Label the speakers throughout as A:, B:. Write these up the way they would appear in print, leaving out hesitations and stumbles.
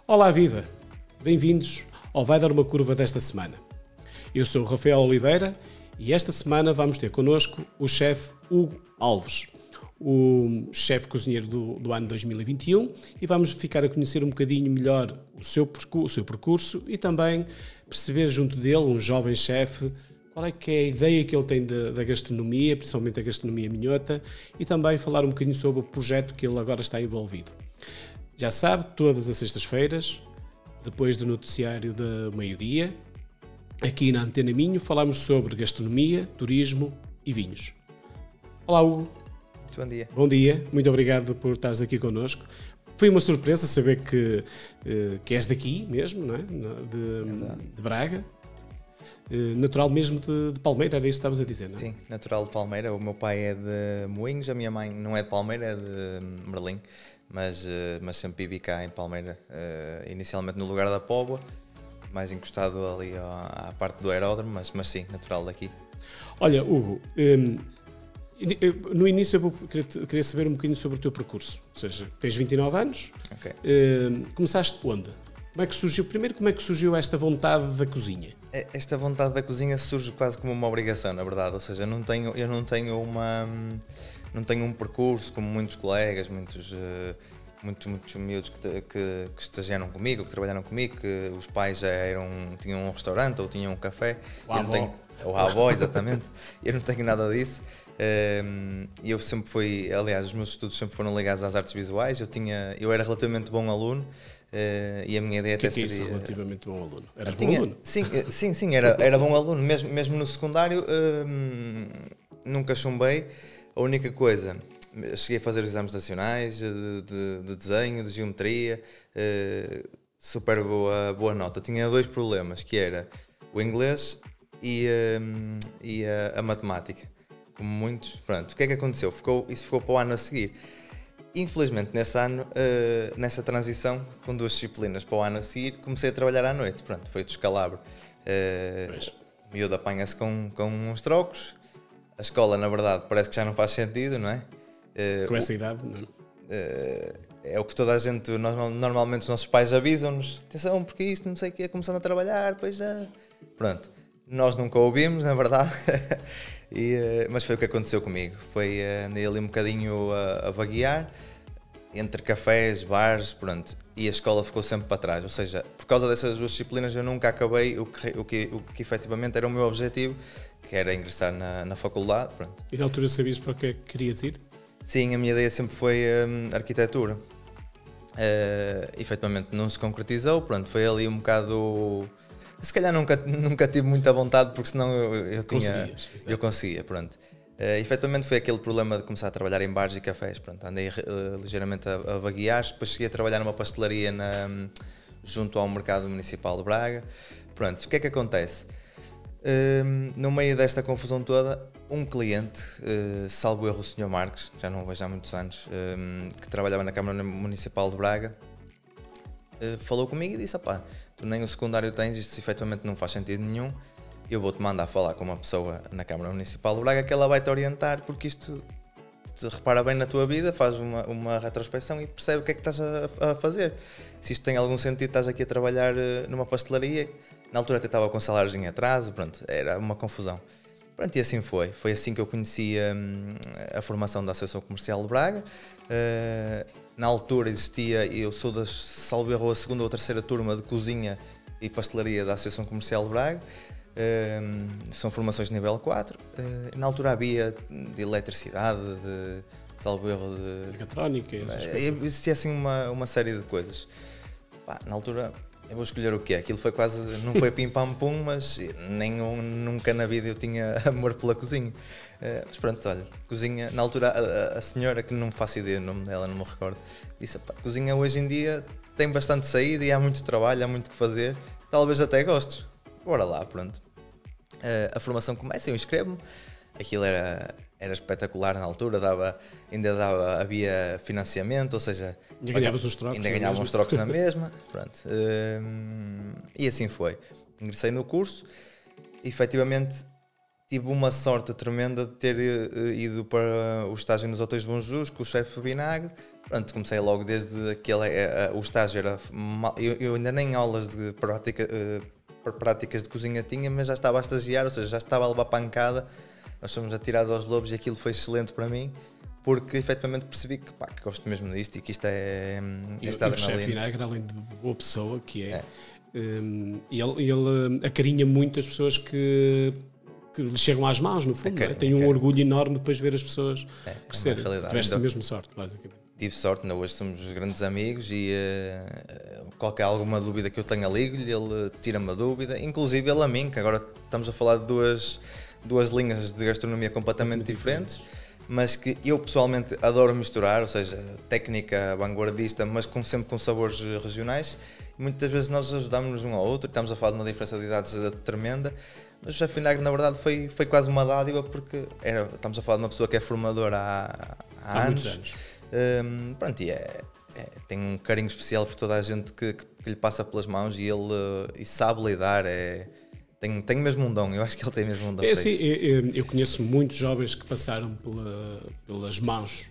A: Olá, viva! Bem-vindos ao Vai Dar uma Curva desta semana. Eu sou o Rafael Oliveira e esta semana vamos ter connosco o chefe Hugo Alves, o chefe cozinheiro do ano 2021, e vamos ficar a conhecer um bocadinho melhor o seu percurso e também perceber junto dele, um jovem chefe, qual é que é a ideia que ele tem da gastronomia, principalmente a gastronomia minhota, e também falar um bocadinho sobre o projeto que ele agora está envolvido. Já sabe, todas as sextas-feiras, depois do noticiário da meio-dia, aqui na Antena Minho, falamos sobre gastronomia, turismo e vinhos. Olá, Hugo.
B: Muito bom dia.
A: Bom dia, muito obrigado por estares aqui connosco. Foi uma surpresa saber que és daqui mesmo, não é? De Braga. Natural mesmo de Palmeira, era isso que estavas a dizer, não é?
B: Sim, natural de Palmeira. O meu pai é de Moinhos, a minha mãe não é de Palmeira, é de Merlim, mas sempre vivi cá em Palmeira, inicialmente no lugar da Póvoa, mais encostado ali à parte do aeródromo, mas sim, natural daqui.
A: Olha, Hugo, no início eu queria saber um bocadinho sobre o teu percurso. Ou seja, tens 29 anos,
B: Okay.
A: Começaste onde? Como é que surgiu esta vontade da cozinha?
B: Esta vontade da cozinha surge quase como uma obrigação, na verdade, ou seja, eu não tenho um percurso como muitos colegas, muitos miúdos que estagiaram comigo, que trabalharam comigo, que os pais já tinham um restaurante ou tinham um café. Ou a avó, exatamente. Eu não tenho nada disso. Eu sempre fui, aliás, os meus estudos sempre foram ligados às artes visuais. Eu era relativamente bom aluno. E a minha ideia até seria...
A: O que é isso, relativamente bom aluno? Eras bom aluno?
B: Sim, era bom aluno. Mesmo no secundário, nunca chumbei. A única coisa, cheguei a fazer exames nacionais de desenho, de geometria, super boa nota. Tinha dois problemas, que era o inglês e a matemática. Como muitos, pronto. O que é que aconteceu? Isso ficou para o ano a seguir. Infelizmente, nesse ano, nessa transição, com duas disciplinas para o ano a seguir, comecei a trabalhar à noite. Pronto, foi descalabro. O miúdo apanha-se com uns trocos. A escola, na verdade, parece que já não faz sentido, não é?
A: Com essa idade, não
B: é? É o que toda a gente, normalmente os nossos pais avisam-nos. Atenção, porque isto, não sei o que, começando a trabalhar, depois já... Pronto. Nós nunca ouvimos, na verdade. Mas foi o que aconteceu comigo. Andei ali um bocadinho a vaguear entre cafés, bares, pronto, e a escola ficou sempre para trás. Ou seja, por causa dessas duas disciplinas eu nunca acabei o que efetivamente era o meu objetivo, que era ingressar na faculdade. Pronto.
A: E na altura sabias para o que é que querias ir?
B: Sim, a minha ideia sempre foi arquitetura. Efetivamente não se concretizou, pronto, foi ali um bocado... Se calhar nunca tive muita vontade, porque senão eu conseguia, pronto. Efetivamente foi aquele problema de começar a trabalhar em bares e cafés, pronto, andei ligeiramente a vaguear, depois cheguei a trabalhar numa pastelaria junto ao Mercado Municipal de Braga. Pronto, o que é que acontece? No meio desta confusão toda, um cliente, salvo erro o Sr. Marques, já não o vejo há muitos anos, que trabalhava na Câmara Municipal de Braga, falou comigo e disse: opá, tu nem o secundário tens, isto efetivamente não faz sentido nenhum, eu vou-te mandar falar com uma pessoa na Câmara Municipal de Braga que ela vai-te orientar, porque isto te repara bem na tua vida, faz uma retrospecção e percebe o que é que estás a fazer. Se isto tem algum sentido, estás aqui a trabalhar numa pastelaria, na altura até estava com salários em atraso, pronto, era uma confusão. Pronto, e assim foi. Foi assim que eu conheci a formação da Associação Comercial de Braga. Na altura eu sou salvo erro, a segunda ou terceira turma de cozinha e pastelaria da Associação Comercial de Braga. São formações de nível 4. Na altura havia de eletricidade, de salvo erro de...
A: Mecatrónica,
B: existia assim uma série de coisas. Na altura... Eu vou escolher o que é. Aquilo foi quase, não foi pim-pam-pum, mas nunca na vida eu tinha amor pela cozinha. Mas pronto, olha, cozinha, na altura a senhora, que não faço ideia do nome dela, não me recordo, disse: cozinha hoje em dia tem bastante saída e há muito trabalho, há muito o que fazer, talvez até gostes. Bora lá, pronto. A formação começa, eu inscrevo-me, aquilo era espetacular na altura, havia financiamento, ou seja...
A: Ainda ganhavas uns trocos.
B: Ainda ganhava uns trocos na mesma, pronto. E assim foi. Ingressei no curso, e efetivamente tive uma sorte tremenda de ter ido para o estágio nos Hotéis Bom Jesus com o chefe Vinagre. Pronto, comecei logo desde aquele... o estágio era... Eu ainda nem aulas de práticas de cozinha tinha, mas já estava a estagiar, ou seja, já estava a levar pancada. Nós fomos atirados aos lobos e aquilo foi excelente para mim, porque efetivamente percebi que gosto mesmo disto e que isto é...
A: E o chefe Vinagre, além de boa pessoa que é. Ele acarinha muito as pessoas que lhe chegam às mãos, no fundo. Tem um orgulho enorme depois de ver as pessoas crescerem. Tiveste a mesma sorte, basicamente.
B: Tive sorte, ainda hoje somos grandes amigos e qualquer alguma dúvida que eu tenha, ligo-lhe, ele tira-me a dúvida, inclusive ele a mim, que agora estamos a falar de duas linhas de gastronomia completamente diferentes, mas que eu pessoalmente adoro misturar, ou seja, técnica vanguardista, mas sempre com sabores regionais. Muitas vezes nós ajudamos-nos um ao outro, estamos a falar de uma diferença de idades tremenda, mas o chefe Vinagre na verdade foi quase uma dádiva, porque estamos a falar de uma pessoa que é formadora há
A: muitos anos.
B: Pronto, e tem um carinho especial por toda a gente que lhe passa pelas mãos, e ele sabe lidar, tem mesmo um dom, eu acho que ele tem mesmo um dom.
A: Eu conheço muitos jovens que passaram pelas mãos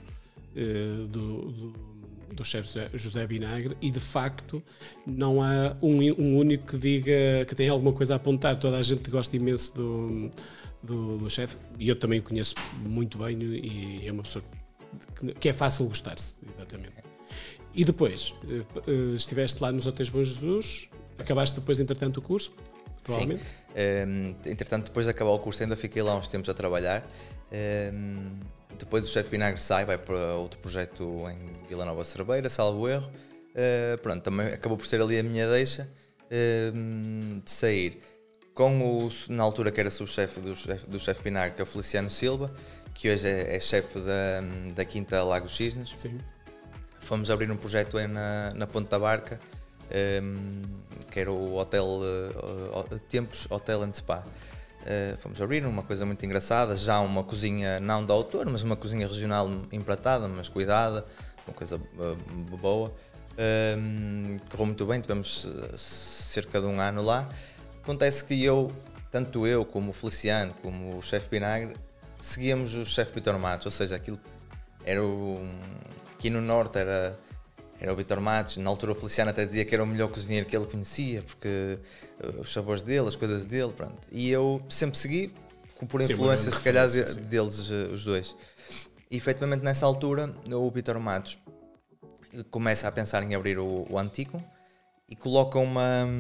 A: do chefe José Vinagre, e de facto não há um único que diga que tem alguma coisa a apontar. Toda a gente gosta imenso do chefe, e eu também o conheço muito bem, e é uma pessoa que é fácil gostar-se, exatamente. E depois, estiveste lá nos Hotéis Bom Jesus, acabaste depois, entretanto, o curso, provavelmente?
B: Sim. Entretanto, depois de acabar o curso, ainda fiquei lá uns tempos a trabalhar. Depois o chefe Vinagre vai para outro projeto em Vila Nova de Cerveira, salvo erro. Pronto, também acabou por ser ali a minha deixa de sair com na altura que era subchefe do chefe Vinagre, que é o Feliciano Silva, que hoje é chefe da Quinta Lago Cisnes.
A: Sim.
B: Fomos abrir um projeto na Ponte da Barca, que era o Hotel Tempos Hotel and Spa. Fomos abrir uma coisa muito engraçada, já uma cozinha não de autor, mas uma cozinha regional empratada, mas cuidada, uma coisa boa. Correu muito bem, tivemos cerca de um ano lá. Acontece que tanto eu como o Feliciano, como o chefe Vinagre, seguíamos o chefe Vítor Matos, ou seja, aquilo era aqui no Norte era o Vítor Matos. Na altura o Feliciano até dizia que era o melhor cozinheiro que ele conhecia, porque os sabores dele, as coisas dele, pronto. E eu sempre segui, por influência se calhar deles os dois. E efetivamente nessa altura o Vítor Matos começa a pensar em abrir o Antico e coloca um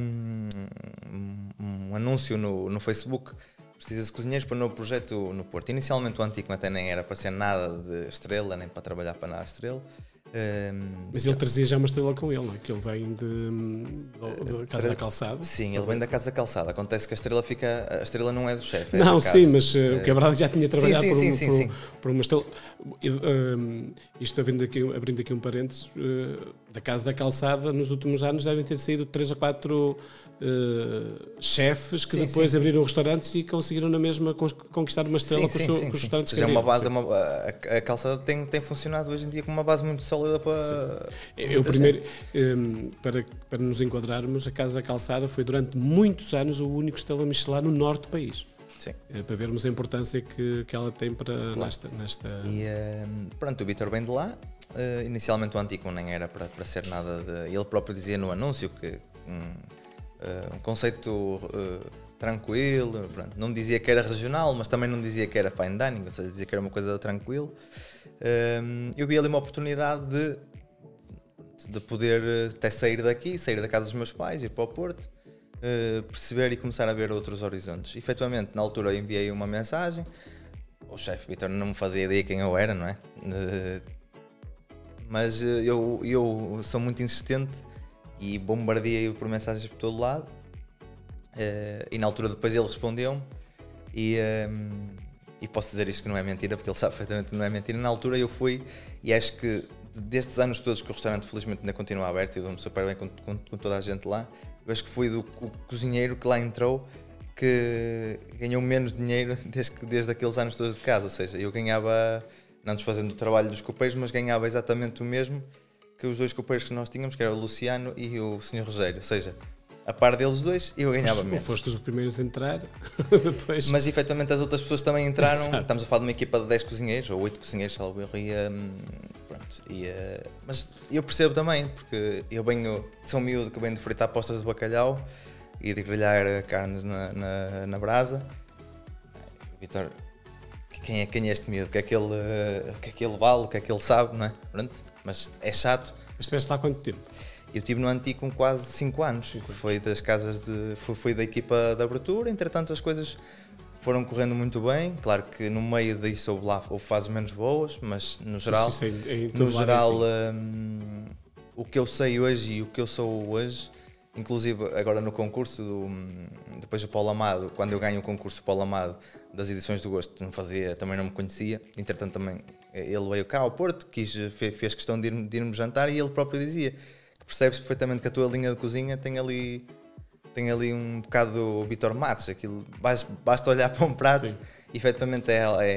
B: anúncio no Facebook: precisa-se de cozinheiros para um novo projeto no Porto. Inicialmente o Antico até nem era para ser nada de estrela, nem para trabalhar para nada de estrela.
A: Mas ele trazia já uma estrela com ele, não é? Que ele vem da Casa da Calçada.
B: Sim, ele vem da Casa da Calçada. Acontece que a estrela não é do chefe.
A: Não, sim, mas o que é verdade, já tinha trabalhado por uma estrela. Isto abrindo aqui um parênteses, da Casa da Calçada, nos últimos anos devem ter saído 3 ou 4 chefes que depois abriram restaurantes e conseguiram na mesma conquistar uma estrela com os restaurantes que
B: abriram. A Calçada tem funcionado hoje em dia com uma base muito sólida para...
A: Eu primeiro, para nos enquadrarmos, a Casa da Calçada foi durante muitos anos o único estrela Michelin no norte do país.
B: Sim.
A: Para vermos a importância que ela tem nesta...
B: E pronto, o Vítor vem de lá. Inicialmente o Antico nem era para ser nada de... Ele próprio dizia no anúncio que um conceito tranquilo, pronto. Não dizia que era regional, mas também não dizia que era fine dining, ou seja, dizia que era uma coisa tranquila. Eu vi ali uma oportunidade de poder até sair daqui, sair da casa dos meus pais, ir para o Porto, perceber e começar a ver outros horizontes. E, efetivamente, na altura eu enviei uma mensagem. O chefe Vítor não me fazia ideia quem eu era, não é? Mas eu sou muito insistente e bombardeei-o por mensagens por todo lado. E na altura depois ele respondeu-me e posso dizer isto que não é mentira, porque ele sabe perfeitamente que não é mentira. Na altura eu fui, e acho que destes anos todos que o restaurante felizmente ainda continua aberto e eu dou-me super bem com toda a gente lá, eu acho que fui o cozinheiro que lá entrou que ganhou menos dinheiro desde aqueles anos todos de casa. Ou seja, eu ganhava, não desfazendo o trabalho dos copeiros, mas ganhava exatamente o mesmo que os 2 copeiros que nós tínhamos, que era o Luciano e o Sr. Rogério. Ou seja, a par deles dois e eu ganhava menos.
A: Foste os primeiros a entrar, depois...
B: Mas efetivamente as outras pessoas também entraram. Exato. Estamos a falar de uma equipa de 10 cozinheiros ou 8 cozinheiros, salvo erro, mas eu percebo também, porque eu sou um miúdo que venho de fritar postas de bacalhau e de grelhar carnes na brasa. Vitor, quem é este miúdo? O que é que ele vale? O que é que ele sabe? Não é? Pronto, mas é chato.
A: Mas estiveste lá há quanto tempo?
B: Eu estive no Antico com quase 5 anos. Foi das casas foi da equipa de abertura. Entretanto, as coisas foram correndo muito bem. Claro que no meio disso houve fases menos boas, mas no geral, o que eu sei hoje e o que eu sou hoje, inclusive agora no concurso, depois do Paulo Amado, quando eu ganho o concurso Paulo Amado das edições do Gosto, também não me conhecia. Entretanto, também ele veio cá ao Porto, fez questão de irmos jantar e ele próprio dizia que percebes perfeitamente que a tua linha de cozinha tem ali um bocado o Vitor Matos. Aquilo, basta olhar para um prato. Sim. E efetivamente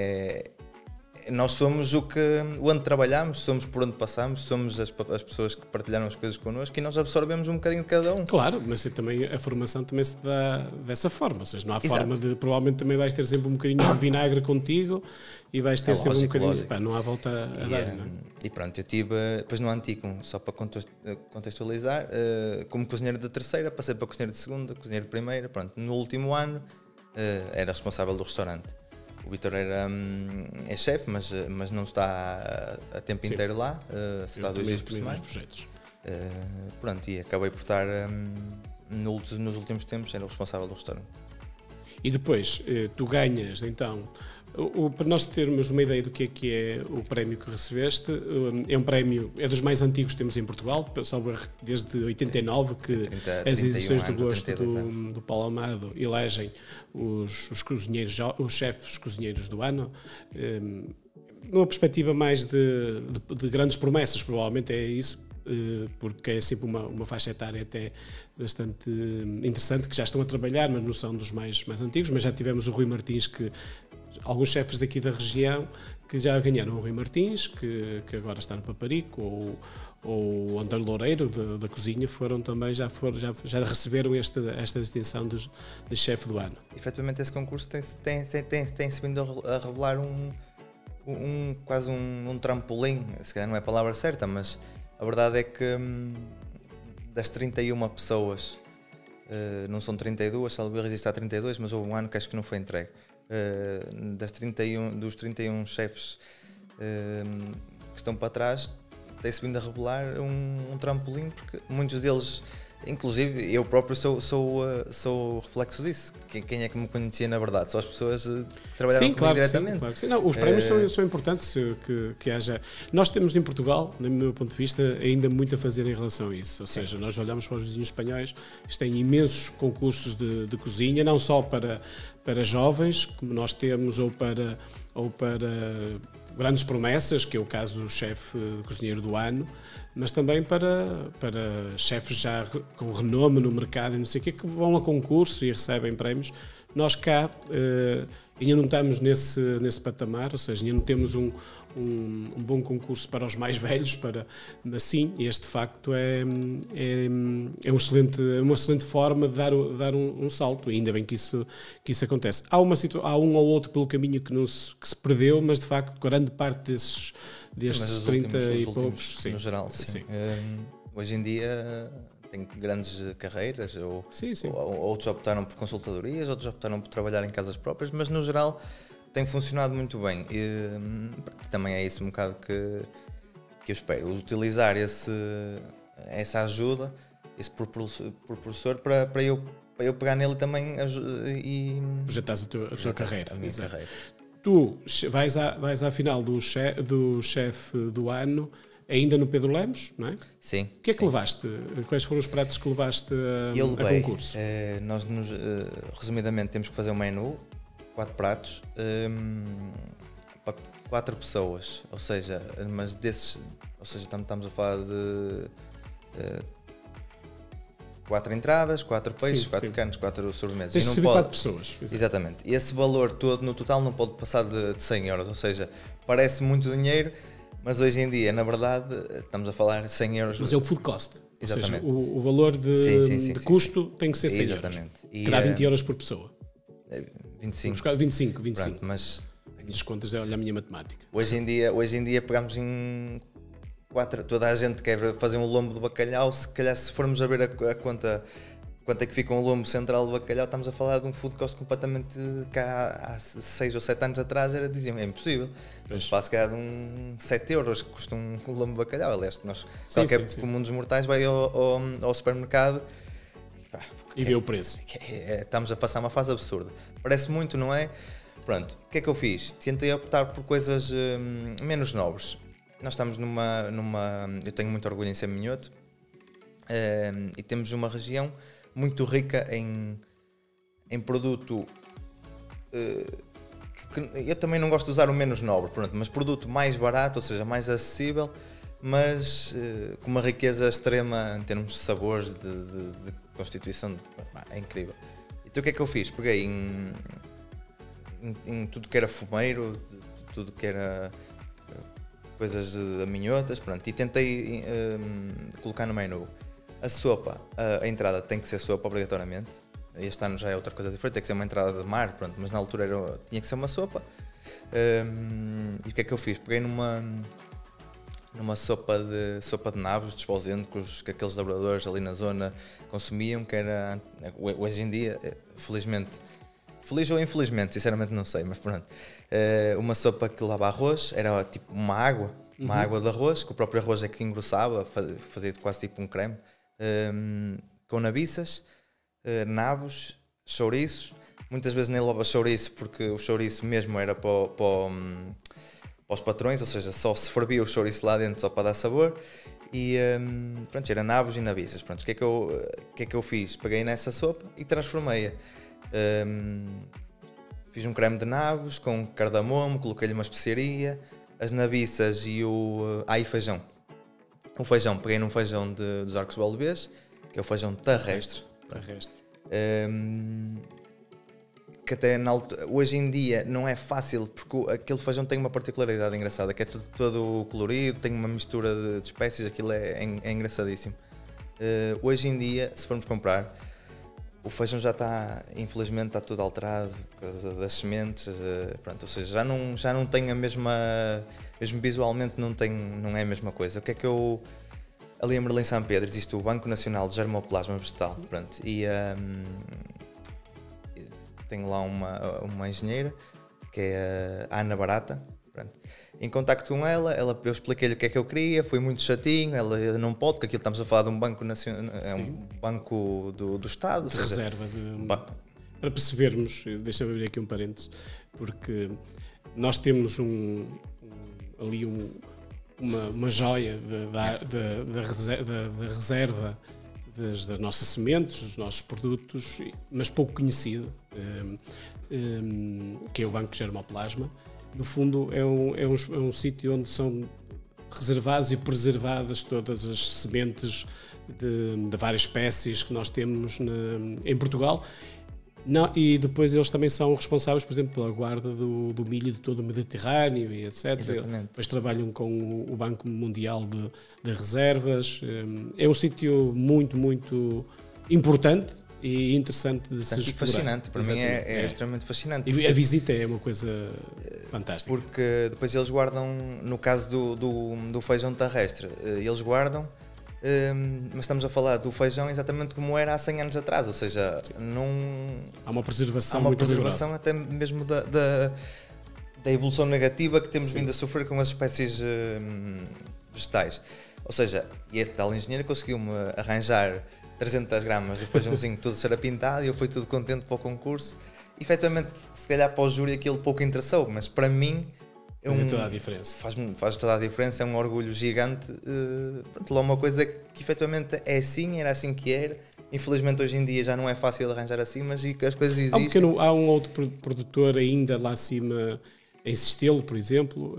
B: nós somos onde trabalhamos, somos por onde passamos, somos as pessoas que partilharam as coisas connosco e nós absorvemos um bocadinho de cada um.
A: Claro, mas também a formação também se dá dessa forma, ou seja, não há Exato. Forma de, provavelmente também vais ter sempre um bocadinho de vinagre contigo e vais ter sempre lógico, um bocadinho, pá, não há volta a dar, não é?
B: E pronto, eu tive, depois no Antico, só para contextualizar, como cozinheiro da terceira, passei para cozinheiro de segunda, cozinheiro de primeira, pronto, no último ano era responsável do restaurante. O Vitor é chefe, mas não está a tempo Sim. inteiro lá, está 2 dias por semana.
A: Projetos.
B: Pronto, e acabei por estar, nos últimos tempos, era o responsável do restaurante.
A: E depois, tu ganhas, então, para nós termos uma ideia do que é o prémio que recebeste, é um prémio, é dos mais antigos que temos em Portugal, desde 89, que as edições do Gosto do Paulo Amado elegem os cozinheiros, os chefes cozinheiros do ano, numa perspectiva mais de grandes promessas, provavelmente é isso, porque é sempre uma faixa etária até bastante interessante, que já estão a trabalhar, mas não são dos mais antigos, mas já tivemos o Rui Martins, alguns chefes daqui da região que já ganharam o Rui Martins, que agora está no Paparico, ou o António Loureiro da cozinha, já receberam esta distinção de chefe do ano.
B: Efetivamente esse concurso tem-se vindo a revelar quase um trampolim, se calhar não é a palavra certa, mas a verdade é que das 31 pessoas, não são 32, salvo erro existe há 32, mas houve um ano que acho que não foi entregue. Dos 31 chefes que estão para trás, tem-se vindo a revelar um trampolim, porque muitos deles, inclusive eu próprio sou o reflexo disso. Quem é que me conhecia na verdade? Só as pessoas que trabalharam comigo diretamente.
A: Sim, claro que sim. Não, os prémios são importantes, que haja. Nós temos em Portugal, do meu ponto de vista, ainda muito a fazer em relação a isso. Ou seja, nós olhamos para os vizinhos espanhóis, eles têm imensos concursos de cozinha, não só para jovens, como nós temos, ou para grandes promessas, que é o caso do chefe cozinheiro do ano, mas também para chefes já com renome no mercado e não sei o quê, que vão a concurso e recebem prémios. Nós cá ainda não estamos nesse patamar, ou seja, ainda não temos um bom concurso para os mais velhos, mas sim, este de facto é uma excelente forma de dar um salto, e ainda bem que isso acontece. Há um ou outro pelo caminho que se perdeu, mas de facto grande parte destes 30 e poucos, sim,
B: no geral, sim. Hoje em dia tem grandes carreiras, outros optaram por consultadorias, outros optaram por trabalhar em casas próprias, mas no geral tem funcionado muito bem. E também é isso um bocado que eu espero, utilizar essa ajuda, esse propulsor para eu pegar nele também e
A: projetares a tua carreira.
B: A minha carreira.
A: Tu vais à final do chefe do ano, ainda no Pedro Lemos, não é?
B: Sim.
A: O que é que levaste? Quais foram os pratos que levaste a concurso?
B: Nós, resumidamente, temos que fazer um menu, 4 pratos, para 4 pessoas. Ou seja, mas desses, estamos a falar de 4 entradas, 4 peixes, 4 carnes, 4 sobremesas.
A: Tens de servir 4 pessoas.
B: Exatamente. E esse valor todo, no total, não pode passar de 100 euros. Ou seja, parece muito dinheiro, mas hoje em dia, na verdade, estamos a falar 100 euros.
A: Mas é o food cost.
B: Exatamente.
A: Ou seja, o valor de custo tem que ser 100
B: Exatamente.
A: euros. Que dá 20 euros por pessoa.
B: 25.
A: 25.
B: Pronto, mas
A: as contas, olha a minha matemática.
B: Hoje em dia pegamos em 4, toda a gente quer fazer um lombo de bacalhau, se calhar se formos a ver a conta, quanto é que fica um lombo central de bacalhau, estamos a falar de um food cost completamente que há 6 ou 7 anos atrás diziam, é impossível. Mas faz se calhar 7 euros que custa um lombo de bacalhau. Aliás, que nós, qualquer comum dos mortais vai ao supermercado
A: e vê o preço.
B: Estamos a passar uma fase absurda. Parece muito, não é? Pronto, o que é que eu fiz? Tentei optar por coisas menos nobres. Nós estamos eu tenho muito orgulho em ser minhoto, e temos uma região muito rica em produto, que eu também não gosto de usar o menos nobre, pronto, mas produto mais barato, ou seja, mais acessível, mas com uma riqueza extrema em termos de sabores, de constituição, é incrível. Então o que é que eu fiz? Peguei em tudo que era fumeiro, tudo que era coisas minhotas, pronto, e tentei colocar no menu. A sopa, a entrada tem que ser sopa obrigatoriamente. Este ano já é outra coisa diferente, tem que ser uma entrada de mar, pronto, mas na altura tinha que ser uma sopa. E o que é que eu fiz? Peguei numa sopa de nabos, desposentes, que aqueles labradores ali na zona consumiam, que era, hoje em dia, felizmente, feliz ou infelizmente, sinceramente não sei, mas pronto, uma sopa que lava arroz, era tipo uma água de arroz, que o próprio arroz é que engrossava, fazia quase tipo um creme, com nabiças, nabos, chouriços. Muitas vezes nem levava chouriço, porque o chouriço mesmo era para os patrões, ou seja, só se fervia o chouriço lá dentro só para dar sabor. E pronto, era nabos e nabiças. Pronto, o que é que eu fiz? Peguei nessa sopa e transformei-a. Fiz um creme de nabos com cardamomo, coloquei-lhe uma especiaria, as nabiças e e feijão. O feijão, peguei num feijão dos Arcos Balbês, que é o feijão terrestre. Que até hoje em dia não é fácil, porque aquele feijão tem uma particularidade engraçada, que é todo colorido, tem uma mistura de espécies, aquilo é engraçadíssimo. Hoje em dia, se formos comprar, o feijão já está, infelizmente, está tudo alterado por causa das sementes, pronto, ou seja, já não tem a mesma, mesmo visualmente não é a mesma coisa. O que é que eu... Ali em Merlim São Pedro existe o Banco Nacional de Germoplasma Vegetal, pronto, e tenho lá uma engenheira, que é a Ana Barata, pronto. Em contacto com ela, eu expliquei-lhe o que é que eu queria, foi muito chatinho, ela não pode, porque aquilo estamos a falar de um banco nacional, é um banco do Estado.
A: De reserva. Para percebermos, deixa-me abrir aqui um parênteses, porque nós temos ali uma joia da reserva das nossas sementes, dos nossos produtos, mas pouco conhecido, que é o Banco de Germoplasma. No fundo, é um sítio onde são reservadas e preservadas todas as sementes de várias espécies que nós temos em Portugal. E depois eles também são responsáveis, por exemplo, pela guarda do milho de todo o Mediterrâneo e etc.
B: Exatamente.
A: Depois trabalham com o Banco Mundial de Reservas. É um sítio muito, muito importante e interessante de se explorar.
B: Fascinante, para mim é extremamente fascinante.
A: E a visita é uma coisa fantástica.
B: Porque depois eles guardam, no caso do feijão terrestre, eles guardam, mas estamos a falar do feijão exatamente como era há 100 anos atrás, ou seja,
A: há uma preservação,
B: até mesmo da evolução negativa que temos vindo a sofrer com as espécies vegetais. Ou seja, e a tal engenheira conseguiu-me arranjar 300 gramas do feijãozinho todo serapintado e eu fui tudo contente para o concurso. E, efetivamente, se calhar para o júri aquilo pouco interessou, mas para mim
A: faz toda a diferença.
B: Faz toda a diferença, é um orgulho gigante. Pronto, lá uma coisa que efetivamente é assim, era assim que era. Infelizmente hoje em dia já não é fácil arranjar assim, mas as coisas existem.
A: Há um outro produtor ainda lá acima, em Sistelo, por exemplo.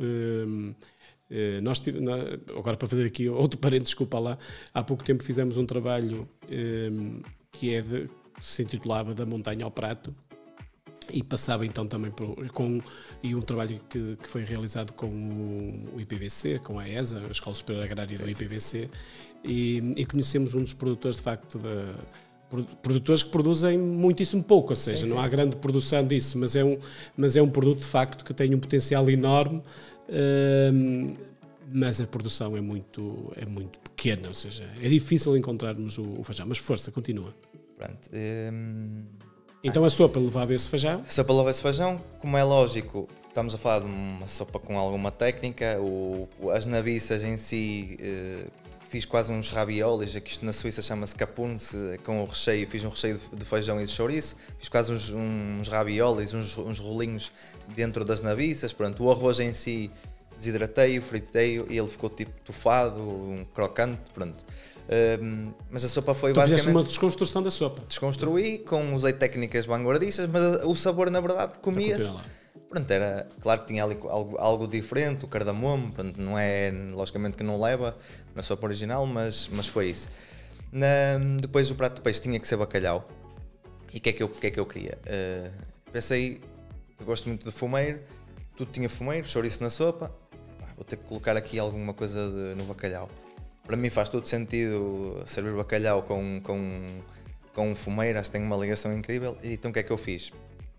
A: Agora, para fazer aqui outro parênteses, desculpa lá, há pouco tempo fizemos um trabalho que se intitulava Da Montanha ao Prato, e passava então também com um trabalho que foi realizado com o IPVC, com a ESA, a Escola Superior Agrária do IPVC, e conhecemos um dos produtores, de facto, produtores que produzem muitíssimo pouco, ou seja, não há grande produção disso, mas é um produto, de facto, que tem um potencial enorme, mas a produção é muito pequena, ou seja, é difícil encontrarmos o feijão, mas força, continua.
B: Pronto.
A: Então a sopa levava esse feijão?
B: A sopa levava esse feijão, como é lógico, estamos a falar de uma sopa com alguma técnica, as nabiças em si, fiz quase uns raviolis, aqui isto na Suíça chama-se capunce, com o recheio, fiz um recheio de feijão e de chouriço, fiz quase uns raviolis, uns rolinhos dentro das nabiças, pronto, o arroz em si desidratei-o, fritei-o e ele ficou tipo tufado, um crocante, pronto. Mas a sopa foi basicamente...
A: fizeste uma desconstrução da sopa.
B: Desconstruí, usei técnicas vanguardistas, mas o sabor na verdade comia-se. Pronto, era, claro que tinha ali algo diferente, o cardamomo, pronto, não é, logicamente que não leva na sopa original, mas foi isso. Depois o prato de peixe tinha que ser bacalhau. E o que é que eu queria? Pensei, eu gosto muito de fumeiro, tudo tinha fumeiro, chouriço na sopa, vou ter que colocar aqui alguma coisa no bacalhau. Para mim faz todo sentido servir bacalhau com um fumeiro, acho que tem uma ligação incrível. E então o que é que eu fiz?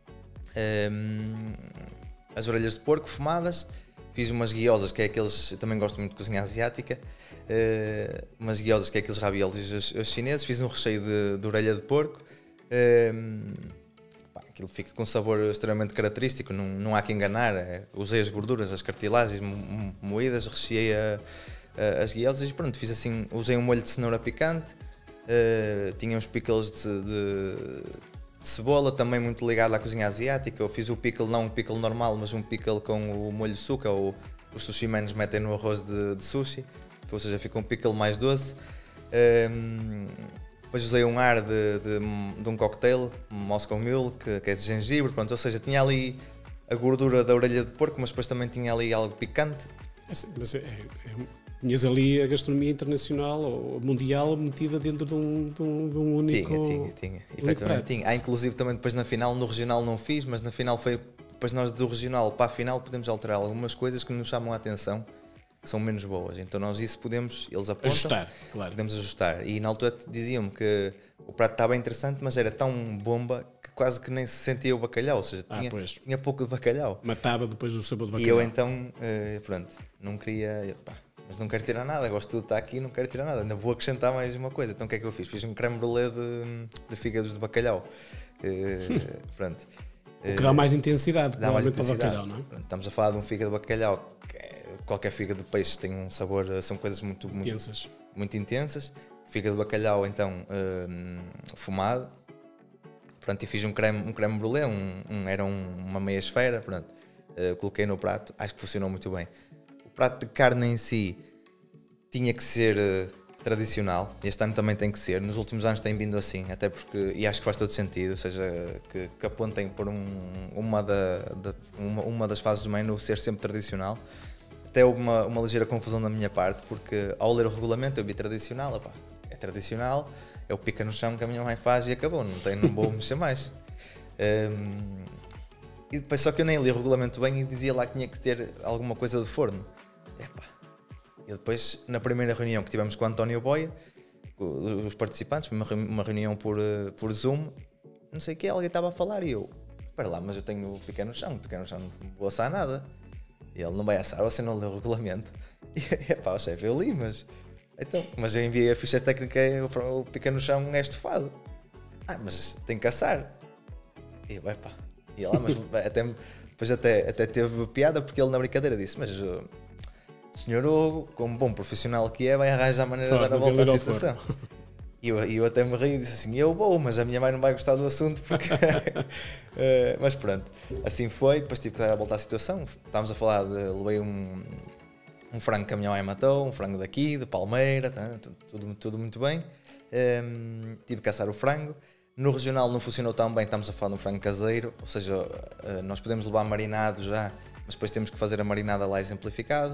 B: As orelhas de porco fumadas, fiz umas guiosas, que é aqueles, eu também gosto muito de cozinha asiática, umas guiosas, que é aqueles raviolis os chineses, fiz um recheio de orelha de porco, aquilo fica com um sabor extremamente característico, não há que enganar, usei as gorduras, as cartilagens moídas, recheei as guiosas e pronto, fiz assim, usei um molho de cenoura picante, tinha uns pickles de cebola, também muito ligado à cozinha asiática. Eu fiz o pickle, não um pickle normal, mas um pickle com o molho suka, ou os sushi manos metem no arroz de sushi, ou seja, fica um pickle mais doce. Depois usei um ar de um cocktail, Moscow Mule, que é de gengibre, pronto, ou seja, tinha ali a gordura da orelha de porco, mas depois também tinha ali algo picante.
A: Mas tinhas ali a gastronomia internacional ou mundial metida dentro de um único...
B: Tinha, efetivamente tinha. Inclusive também depois na final, no regional não fiz, mas na final foi, depois nós do regional para a final podemos alterar algumas coisas que nos chamam a atenção, que são menos boas, então nós isso podemos, eles apontam,
A: ajustar, claro.
B: Podemos ajustar, e na altura diziam-me que o prato estava interessante, mas era tão bomba que quase que nem se sentia o bacalhau, ou seja, tinha pouco de bacalhau.
A: Matava depois o sabor do bacalhau.
B: E eu então, pronto, não queria... mas não quero tirar nada, gosto de tudo estar aqui, não quero tirar nada, ainda vou acrescentar mais uma coisa. Então o que é que eu fiz? Fiz um creme brulee de fígados de bacalhau. Pronto.
A: O que dá mais intensidade,
B: dá mais intensidade
A: para o bacalhau, não é?
B: Pronto, estamos a falar de um fígado de bacalhau, qualquer fígado de peixe tem um sabor, são coisas muito intensas. Fígado de bacalhau então fumado. Pronto, e fiz um creme brulee, era uma meia esfera, pronto. Coloquei no prato, acho que funcionou muito bem. O prato de carne em si tinha que ser tradicional, este ano também tem que ser, nos últimos anos tem vindo assim, até porque, e acho que faz todo sentido, ou seja, que apontem por uma das fases do menu ser sempre tradicional. Até houve uma ligeira confusão da minha parte, porque ao ler o regulamento eu vi tradicional, opá, é tradicional, é o pica no chão que a minha mãe faz e acabou, não vou mexer mais. E depois só que eu nem li o regulamento bem e dizia lá que tinha que ter alguma coisa de forno. E depois, na primeira reunião que tivemos com o António Boia, os participantes, foi uma reunião por Zoom, não sei o que, alguém estava a falar e eu, espera lá, mas eu tenho pica no chão não vou assar nada. E ele, não vai assar, você não leu o regulamento. E pá, o chefe, eu li, mas eu enviei a ficha técnica, o pica no chão é estofado. Mas tem que assar. E eu, pá. E lá, mas depois até teve piada porque ele na brincadeira disse, mas o senhor Hugo, como bom profissional que é, vai arranjar a maneira de dar a volta à situação. E eu até me ri e disse assim, eu vou, mas a minha mãe não vai gostar do assunto porque... mas pronto, assim foi, depois tive que dar a volta à situação. Estávamos a falar levei um frango que a minha mãe matou, um frango daqui, de Palmeira, tá, tudo muito bem. Tive que assar o frango. No regional não funcionou tão bem, estamos a falar de um frango caseiro, ou seja, nós podemos levar marinado já, mas depois temos que fazer a marinada lá exemplificada.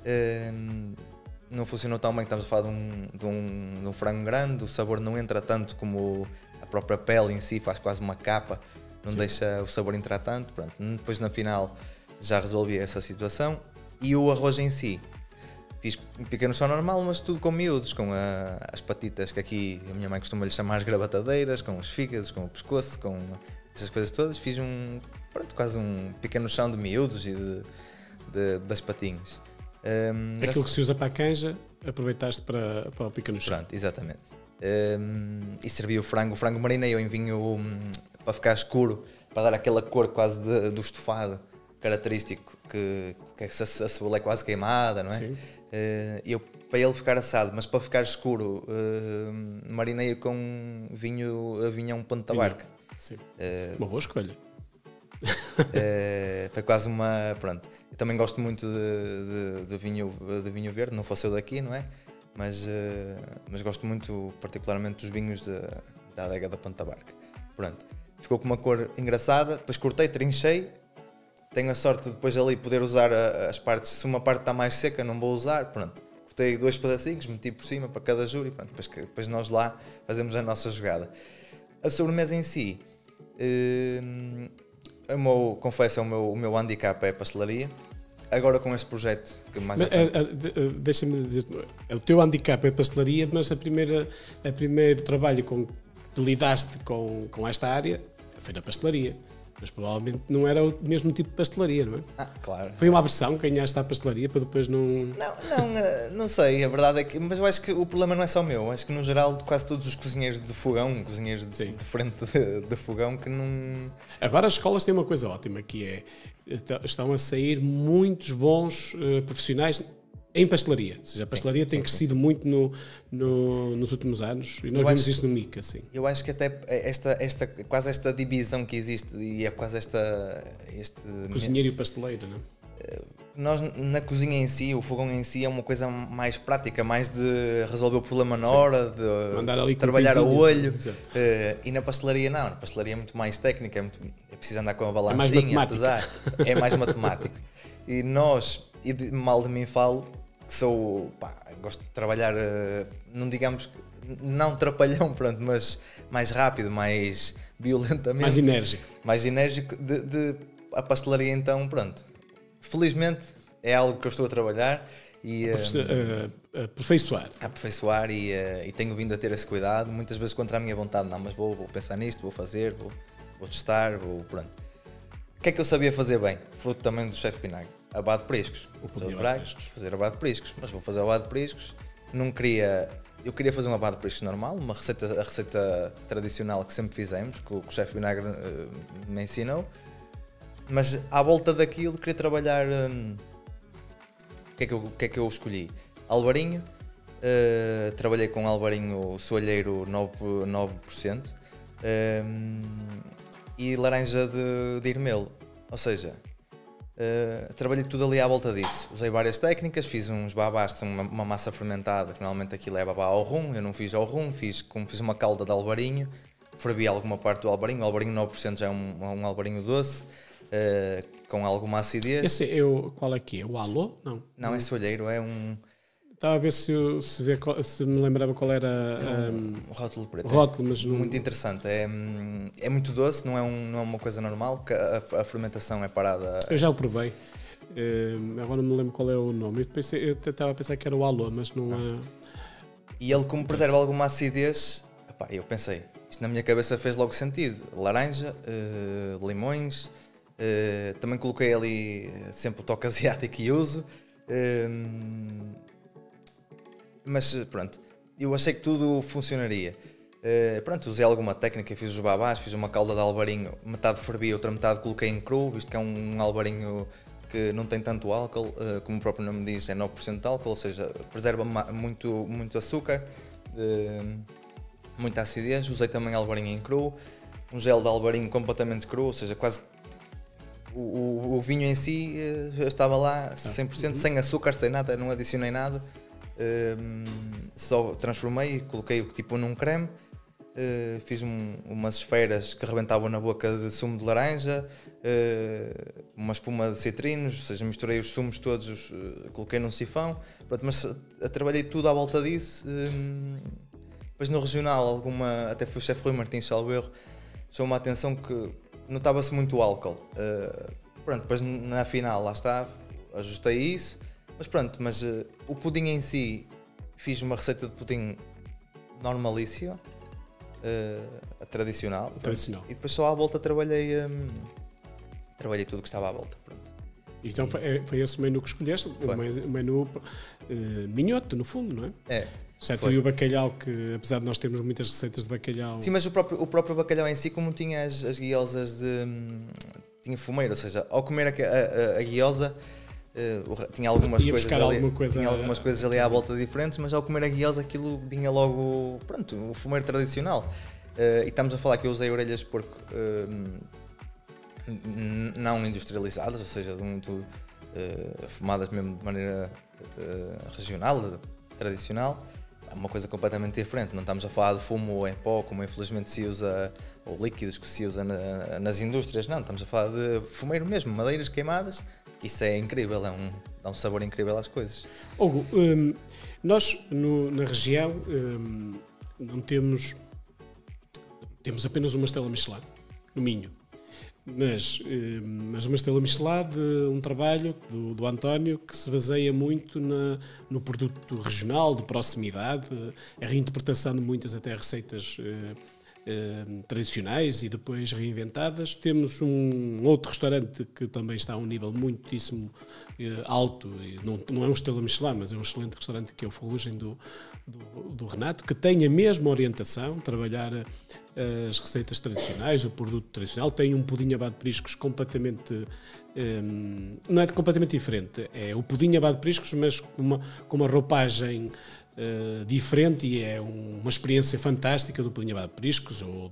B: Não funcionou tão bem, estamos a falar de um frango grande, o sabor não entra tanto como a própria pele em si, faz quase uma capa, não deixa o sabor entrar tanto. Pronto. Depois na final já resolvi essa situação. E o arroz em si, fiz um pequeno chão normal, mas tudo com miúdos, com as patitas, que aqui a minha mãe costuma lhe chamar as gravatadeiras, com os fígados, com o pescoço, com essas coisas todas. Fiz quase um pequeno chão de miúdos e das patinhas.
A: Aquilo que se usa para a canja, aproveitaste para o pequeno chão.
B: Pronto, exatamente. E servi o frango marinei em vinho para ficar escuro, para dar aquela cor quase do estofado característico, que a cebola é quase queimada, não é?
A: Sim.
B: Para ele ficar assado, mas para ficar escuro, marinei com vinho ponto de tabarca.
A: Sim. Uma boa escolha.
B: Foi quase uma... Pronto. Eu também gosto muito de vinho verde, não fosse eu daqui, não é? Mas gosto muito, particularmente, dos vinhos da adega da Ponta Barca. Pronto. Ficou com uma cor engraçada, depois cortei, trinchei. Tenho a sorte de depois ali poder usar as partes. Se uma parte está mais seca, não vou usar. Pronto. Cortei 2 pedacinhos, meti por cima para cada júri. Pronto. Depois nós lá fazemos a nossa jogada. A sobremesa em si, confesso, o meu handicap é a pastelaria. Agora com este projeto que mais
A: deixa-me dizer, o teu handicap é a pastelaria, mas a primeiro trabalho com que te lidaste com esta área foi na pastelaria. Mas provavelmente não era o mesmo tipo de pastelaria, não é?
B: Claro.
A: Foi uma aversão que ganhaste à pastelaria para depois não...
B: Não sei, a verdade é que... Mas eu acho que o problema não é só meu. Acho que no geral quase todos os cozinheiros de fogão, cozinheiros de frente de fogão que não...
A: Agora as escolas têm uma coisa ótima, que é... Estão a sair muitos bons profissionais em pastelaria. Ou seja, a pastelaria tem crescido muito nos últimos anos e nós vemos isso no MIC, assim.
B: Eu acho que até quase esta divisão que existe e é quase este...
A: Cozinheiro e pasteleiro, não é?
B: Nós, na cozinha em si, o fogão em si é uma coisa mais prática, mais de resolver o problema na hora, de
A: mandar ali
B: trabalhar a olho. E na pastelaria não, na pastelaria é muito mais técnica, é preciso andar com a balancinha, apesar, é mais matemático. E nós, mal de mim falo, que sou, gosto de trabalhar, não digamos, não trapalhão, pronto, mas mais rápido, mais violentamente. Mais enérgico. A pastelaria então, pronto. Felizmente é algo que eu estou a trabalhar e aperfeiçoar e tenho vindo a ter esse cuidado, muitas vezes contra a minha vontade, não, mas vou pensar nisto, vou fazer, vou testar, pronto. O que é que eu sabia fazer bem? Fruto também do chefe Vinagre. Abado de periscos. Fazer abado de periscos, mas vou fazer o abado de periscos. Eu queria fazer um abado de periscos normal, a receita tradicional que sempre fizemos, que o chefe Vinagre me ensinou. Mas à volta daquilo queria trabalhar. O que é que eu escolhi? Alvarinho. Trabalhei com alvarinho soalheiro 9%. E laranja de irmelo. Ou seja, trabalhei tudo ali à volta disso. Usei várias técnicas, fiz uns babás que são uma massa fermentada, que normalmente aquilo é babá ao rum. Eu não fiz ao rum, fiz uma calda de alvarinho. Fervi alguma parte do alvarinho. O alvarinho 9% já é um alvarinho doce. Com alguma acidez.
A: Qual é que é? O alô?
B: Não, é soalheiro, é um...
A: Estava a ver se me lembrava qual era
B: o rótulo preto.
A: Mas não...
B: Muito interessante. É muito doce, não é uma coisa normal, porque a fermentação é parada.
A: Eu já o provei. Agora não me lembro qual é o nome. Eu estava a pensar que era o alô, mas não é...
B: E ele, como preserva alguma acidez, eu pensei, isto na minha cabeça fez logo sentido. Laranja, limões... também coloquei ali sempre o toque asiático e uso, mas pronto, eu achei que tudo funcionaria. Usei alguma técnica, fiz os babás, fiz uma calda de alvarinho, metade fervi, outra metade coloquei em cru, visto que é um alvarinho que não tem tanto álcool, como o próprio nome diz, é 9% de álcool, ou seja, preserva muito açúcar, muita acidez. Usei também alvarinho em cru, um gel de alvarinho completamente cru, ou seja, quase o vinho em si estava lá 100%, sem açúcar, sem nada, não adicionei nada, só transformei, coloquei tipo num creme, fiz umas esferas que rebentavam na boca de sumo de laranja, uma espuma de citrinos, ou seja, misturei os sumos todos, coloquei num sifão, pronto, mas trabalhei tudo à volta disso. Depois no regional, até foi o chefe Rui Martins, salvo erro, chamou-me a atenção que notava-se muito o álcool. Pronto, depois na final, lá está, ajustei isso. Mas pronto, o pudim em si, fiz uma receita de pudim normalíssima, a tradicional. E depois só à volta trabalhei tudo o que estava à volta. Pronto.
A: Então foi esse o menu que escolheste? O menu minhoto, no fundo, não é?
B: É.
A: Certo, e o bacalhau, que apesar de nós termos muitas receitas de bacalhau...
B: Sim, mas o próprio bacalhau em si, como tinha as guiosas tinha fumeiro, ou seja, ao comer a guiosa, tinha algumas coisas ali à volta diferentes, mas ao comer a guiosa aquilo vinha logo, pronto, o fumeiro tradicional. E estamos a falar que eu usei orelhas de porco não industrializadas, ou seja, muito fumadas mesmo de maneira regional, tradicional. Uma coisa completamente diferente, não estamos a falar de fumo em pó, como infelizmente se usa, ou líquidos que se usa nas indústrias, não, estamos a falar de fumeiro mesmo, madeiras queimadas, isso é incrível, dá um sabor incrível às coisas.
A: Hugo, nós na região não temos apenas uma estrela Michelin, no Minho. Mas uma estrela Michelin de um trabalho do António que se baseia muito no produto regional, de proximidade, a reinterpretação de muitas até receitas tradicionais e depois reinventadas. Temos um outro restaurante que também está a um nível muitíssimo alto, e não é um estrela Michelin, mas é um excelente restaurante, que é o Ferrugem do Renato, que tem a mesma orientação, trabalhar as receitas tradicionais, o produto tradicional. Tem um pudim abado de periscos completamente... não é completamente diferente, é o pudim abado de periscos, mas com uma roupagem diferente, e é uma experiência fantástica do pudim abado de periscos, ou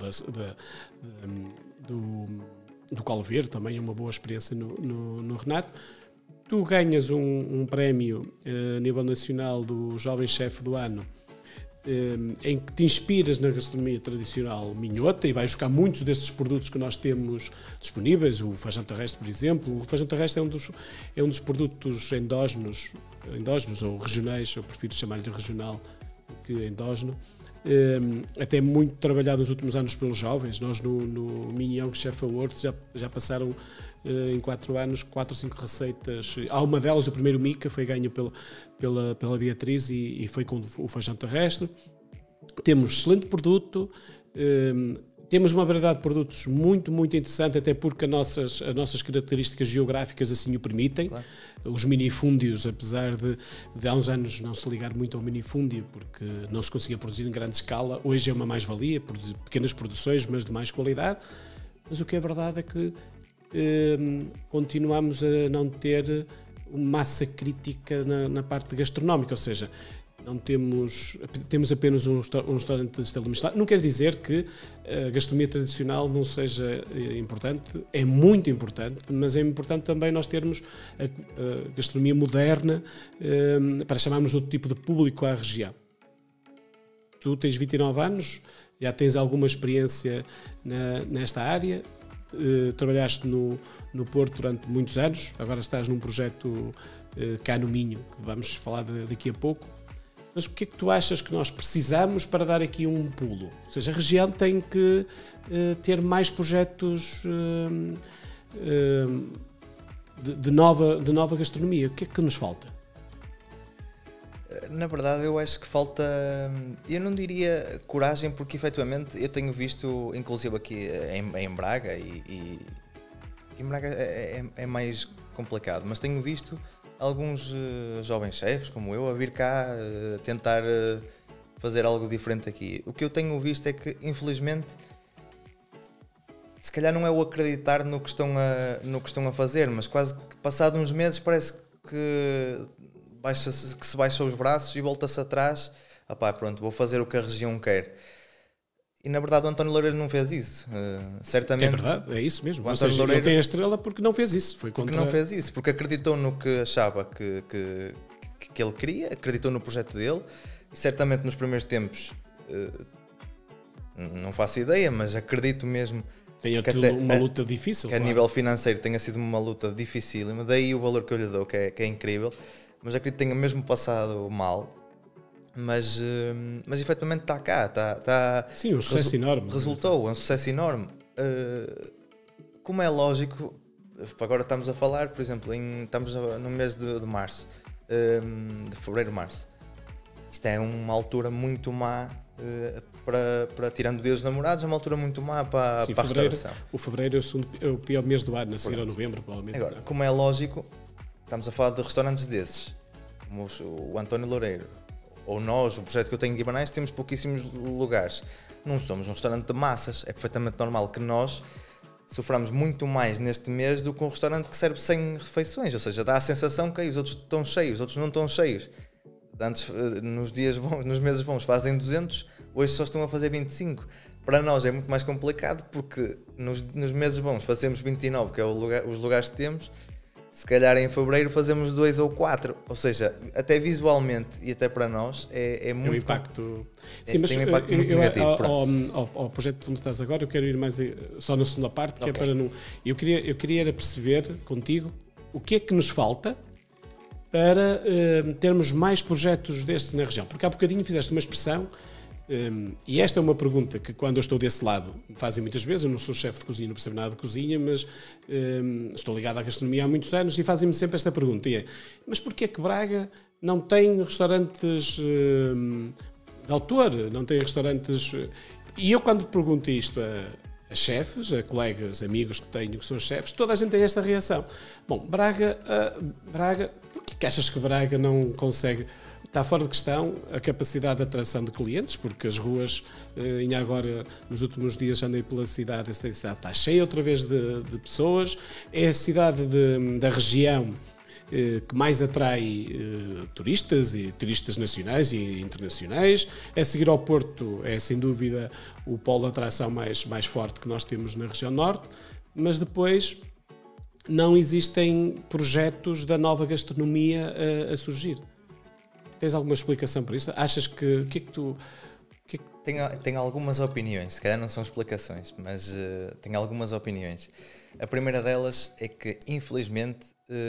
A: do Calveiro, também é uma boa experiência no Renato. Tu ganhas um prémio a nível nacional do Jovem Chefe do Ano, em que te inspiras na gastronomia tradicional minhota, e vais buscar muitos destes produtos que nós temos disponíveis. O feijão terrestre, por exemplo. O feijão terrestre é um dos produtos endógenos ou regionais, eu prefiro chamar-lhe regional que endógeno, até muito trabalhado nos últimos anos pelos jovens. Nós no Mini Young Chef Awards já passaram em 4 anos 4 ou 5 receitas. Há uma delas, o primeiro Mica, foi ganho pela Beatriz, e foi com o feijão terrestre. Temos excelente produto, temos uma variedade de produtos muito, muito interessante, até porque as nossas características geográficas assim o permitem. Claro. Os minifúndios, apesar de há uns anos não se ligar muito ao minifúndio, porque não se conseguia produzir em grande escala, hoje é uma mais-valia, produzir pequenas produções, mas de mais qualidade. Mas o que é verdade é que continuamos a não ter massa crítica na parte gastronómica, ou seja, não temos apenas um restaurante de estrela Michelin. Não quer dizer que a gastronomia tradicional não seja importante, é muito importante, mas é importante também nós termos a gastronomia moderna para chamarmos outro tipo de público à região. Tu tens 29 anos, já tens alguma experiência nesta área, trabalhaste no Porto durante muitos anos, agora estás num projeto cá no Minho, que vamos falar daqui a pouco. Mas o que é que tu achas que nós precisamos para dar aqui um pulo? Ou seja, a região tem que ter mais projetos de nova gastronomia. O que é que nos falta?
B: Na verdade, eu acho que falta, eu não diria coragem, porque efetivamente eu tenho visto, inclusive aqui em Braga, e em Braga é mais complicado, mas tenho visto alguns jovens chefes, como eu, a vir cá tentar fazer algo diferente aqui. O que eu tenho visto é que, infelizmente, se calhar não é o acreditar no que estão a fazer, mas quase que passado uns meses parece que se baixa os braços e volta-se atrás. Pronto, vou fazer o que a região quer. E na verdade o António Loureiro não fez isso, certamente.
A: É verdade, é isso mesmo. Ou seja, Loureiro, ele tem a estrela porque não fez isso.
B: Não fez isso, porque acreditou no que achava que ele queria, acreditou no projeto dele, e certamente nos primeiros tempos, não faço ideia, mas acredito mesmo
A: que até uma luta difícil.
B: Que a nível financeiro tenha sido uma luta dificílima, daí o valor que eu lhe dou, que é incrível, mas acredito que tenha mesmo passado mal. Mas efetivamente está cá, está
A: sim, um sucesso enorme.
B: Resultou, é um sucesso enorme. como é lógico, agora estamos a falar, por exemplo, estamos no mês de março, de fevereiro, março. Isto é uma altura muito má para tirando Deus namorados, é uma altura muito má para a restauração.
A: O fevereiro é o pior mês do ano, a seguir a novembro, provavelmente.
B: Agora, como é lógico, estamos a falar de restaurantes desses, como o António Loureiro, ou nós, o projeto que eu tenho em Guimarães, temos pouquíssimos lugares. Não somos um restaurante de massas, é perfeitamente normal que nós soframos muito mais neste mês do que um restaurante que serve 100 refeições, ou seja, dá a sensação que os outros estão cheios, os outros não estão cheios. Antes, nos dias bons, nos meses bons fazem 200, hoje só estão a fazer 25. Para nós é muito mais complicado porque nos meses bons fazemos 29, que é os lugares que temos. Se calhar em fevereiro fazemos 2 ou 4, ou seja, até visualmente e até para nós é muito...
A: É um impacto... Sim, mas
B: tem um impacto muito negativo.
A: Ao projeto onde estás agora, eu quero ir mais só na segunda parte, que é para não... Eu queria perceber contigo o que é que nos falta para termos mais projetos destes na região. Porque há bocadinho fizeste uma expressão, e esta é uma pergunta que quando eu estou desse lado me fazem muitas vezes. Eu não sou chefe de cozinha, não percebo nada de cozinha, mas estou ligado à gastronomia há muitos anos e fazem-me sempre esta pergunta, e é: mas porquê é que Braga não tem restaurantes de autor, não tem restaurantes... E eu quando pergunto isto a chefes, a colegas, amigos que tenho que são chefes, toda a gente tem esta reação. Bom, Braga, porquê que achas que Braga não consegue... Está fora de questão a capacidade de atração de clientes, porque as ruas, ainda agora, nos últimos dias, andei pela cidade, esta cidade está cheia outra vez de pessoas, é a cidade da região que mais atrai turistas, e turistas nacionais e internacionais. A seguir ao Porto é, sem dúvida, o polo de atração mais forte que nós temos na região norte, mas depois não existem projetos da nova gastronomia a surgir. Tens alguma explicação para isso? Achas que...
B: Tenho algumas opiniões, se calhar não são explicações, mas tenho algumas opiniões. A primeira delas é que, infelizmente,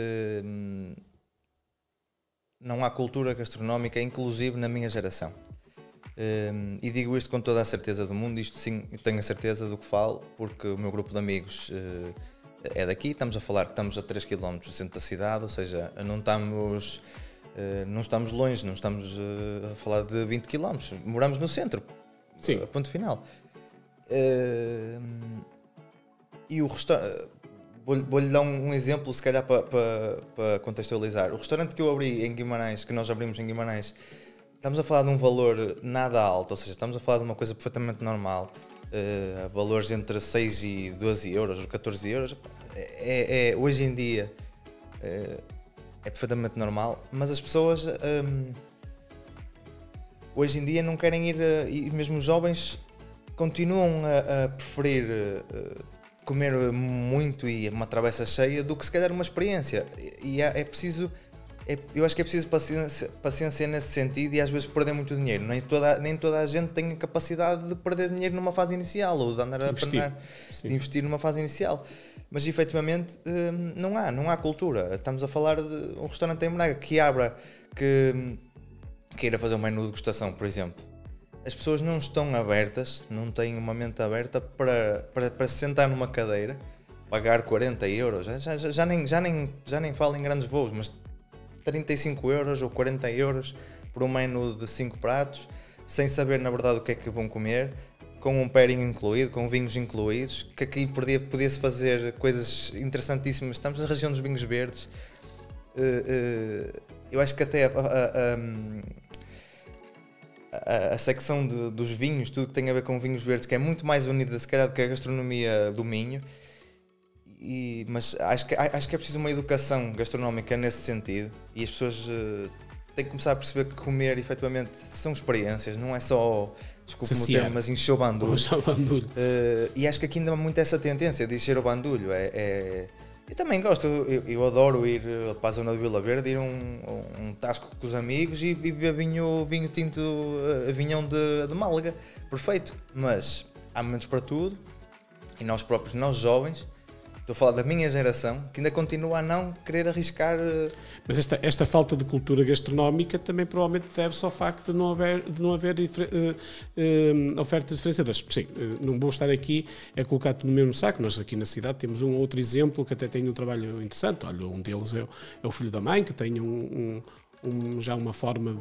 B: não há cultura gastronómica, inclusive na minha geração. E digo isto com toda a certeza do mundo, isto sim, eu tenho a certeza do que falo, porque o meu grupo de amigos é daqui, estamos a falar que estamos a 3 km do centro da cidade, ou seja, não estamos longe, não estamos a falar de 20 km, moramos no centro,
A: sim.
B: Ponto final. E o restaurante, vou-lhe dar um exemplo, se calhar para contextualizar. O restaurante que eu abri em Guimarães, que nós abrimos em Guimarães, estamos a falar de um valor nada alto, ou seja, estamos a falar de uma coisa perfeitamente normal, valores entre 6 e 12 euros, ou 14 euros, hoje em dia... É perfeitamente normal, mas as pessoas hoje em dia não querem ir, e mesmo os jovens continuam a preferir comer muito e uma travessa cheia do que se calhar uma experiência. E é preciso, eu acho que é preciso paciência nesse sentido, e às vezes perder muito dinheiro. Nem toda a gente tem a capacidade de perder dinheiro numa fase inicial, ou de andar a aprender, de investir numa fase inicial. Mas efetivamente não há cultura. Estamos a falar de um restaurante em Braga que abra, que queira fazer um menu de degustação, por exemplo. As pessoas não estão abertas, não têm uma mente aberta para se sentar numa cadeira, pagar 40 euros, já nem falo em grandes voos, mas 35 euros ou 40 euros por um menu de 5 pratos, sem saber na verdade o que é que vão comer, com um pairing incluído, com vinhos incluídos, que aqui podia-se fazer coisas interessantíssimas. Estamos na região dos vinhos verdes. Eu acho que até a secção dos vinhos, tudo que tem a ver com vinhos verdes, que é muito mais unida, se calhar, do que a gastronomia do Minho. Mas acho que é preciso uma educação gastronómica nesse sentido, e as pessoas têm que começar a perceber que comer, efetivamente, são experiências, não é só... Desculpe-me o termo, mas encher o bandulho. E acho que aqui ainda há muito essa tendência de encher o bandulho. Eu também gosto, eu adoro ir para a zona de Vila Verde, ir a um tasco com os amigos e beber vinho tinto, vinhão de Málaga. Perfeito. Mas há momentos para tudo, e nós próprios, nós jovens, Estou a falar da minha geração, que ainda continua a não querer arriscar.
A: Mas esta falta de cultura gastronómica também provavelmente deve-se ao facto de não haver ofertas diferenciadoras. Sim, não vou estar aqui a colocar tudo no mesmo saco. Nós aqui na cidade temos um outro exemplo que até tem um trabalho interessante. Olha, um deles é o Filho da Mãe, que tem já uma forma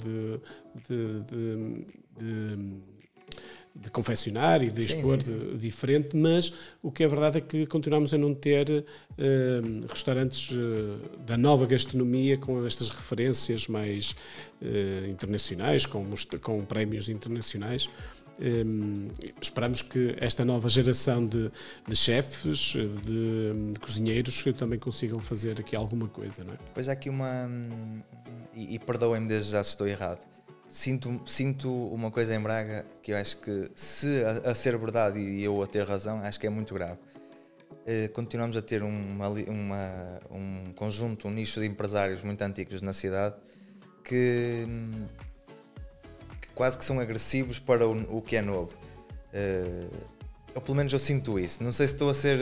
A: de confeccionar e de expor sim. Diferente, mas o que é verdade é que continuamos a não ter restaurantes da nova gastronomia com estas referências mais internacionais, com prémios internacionais. Esperamos que esta nova geração de chefes, de cozinheiros, também consigam fazer aqui alguma coisa, não é?
B: Pois há aqui e perdoem-me desde já se estou errado, sinto uma coisa em Braga que eu acho que, se a ser verdade e eu a ter razão, acho que é muito grave. Continuamos a ter um conjunto, um nicho de empresários muito antigos na cidade que quase que são agressivos para o que é novo. Eu, pelo menos eu sinto isso. Não sei se estou a ser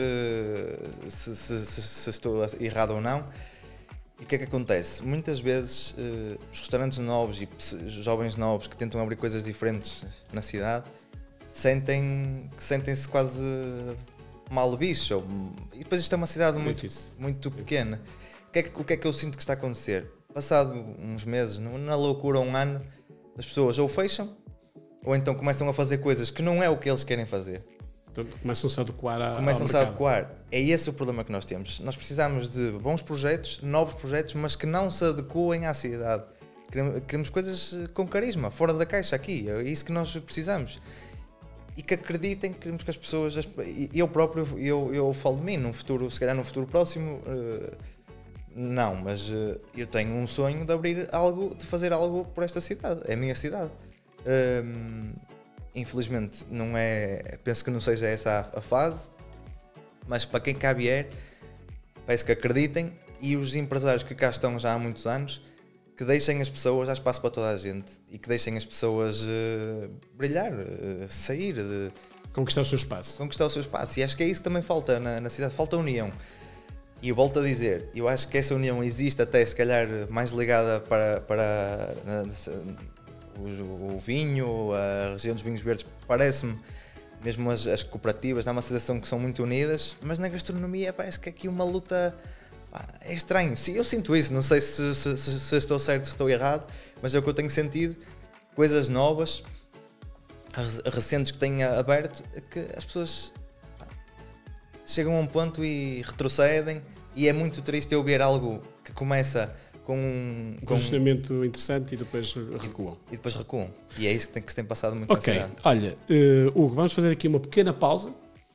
B: se estou errado ou não. E o que é que acontece? Muitas vezes os restaurantes novos e jovens novos que tentam abrir coisas diferentes na cidade sentem-se quase mal vistos. E depois isto é uma cidade muito pequena. O que é que eu sinto que está a acontecer? Passado uns meses, na loucura, um ano, as pessoas ou fecham ou então começam a fazer coisas que não é o que eles querem fazer.
A: Então, começam-se a adequar
B: Começam-se a adequar. É esse o problema que nós temos. Nós precisamos de bons projetos, novos projetos, mas que não se adequem à cidade. Queremos coisas com carisma, fora da caixa aqui. É isso que nós precisamos. E que acreditem, queremos que as pessoas... Eu próprio, eu falo de mim, num futuro, se calhar num futuro próximo... Não, mas eu tenho um sonho de abrir algo, de fazer algo por esta cidade. É a minha cidade. Infelizmente não é, penso que não seja essa a fase, mas para quem cá vier, peço que acreditem, e os empresários que cá estão já há muitos anos, que deixem as pessoas, há espaço para toda a gente, e que deixem as pessoas brilhar, sair,
A: conquistar o seu espaço.
B: Conquistar o seu espaço. E acho que é isso que também falta na cidade, falta união. E eu volto a dizer, eu acho que essa união existe até se calhar mais ligada para o vinho, a região dos vinhos verdes, parece-me, mesmo as cooperativas, dá uma sensação que são muito unidas, mas na gastronomia parece que aqui uma luta, é estranho. Sim, eu sinto isso, não sei se estou certo, se estou errado, mas é o que eu tenho sentido, coisas novas, recentes que têm aberto, que as pessoas chegam a um ponto e retrocedem, e é muito triste eu ver algo que começa com um
A: posicionamento interessante e depois recuam.
B: E é isso que se tem passado muito na cidade.
A: Olha, Hugo, vamos fazer aqui uma pequena pausa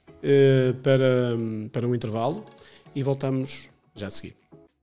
A: para um intervalo e voltamos já a seguir.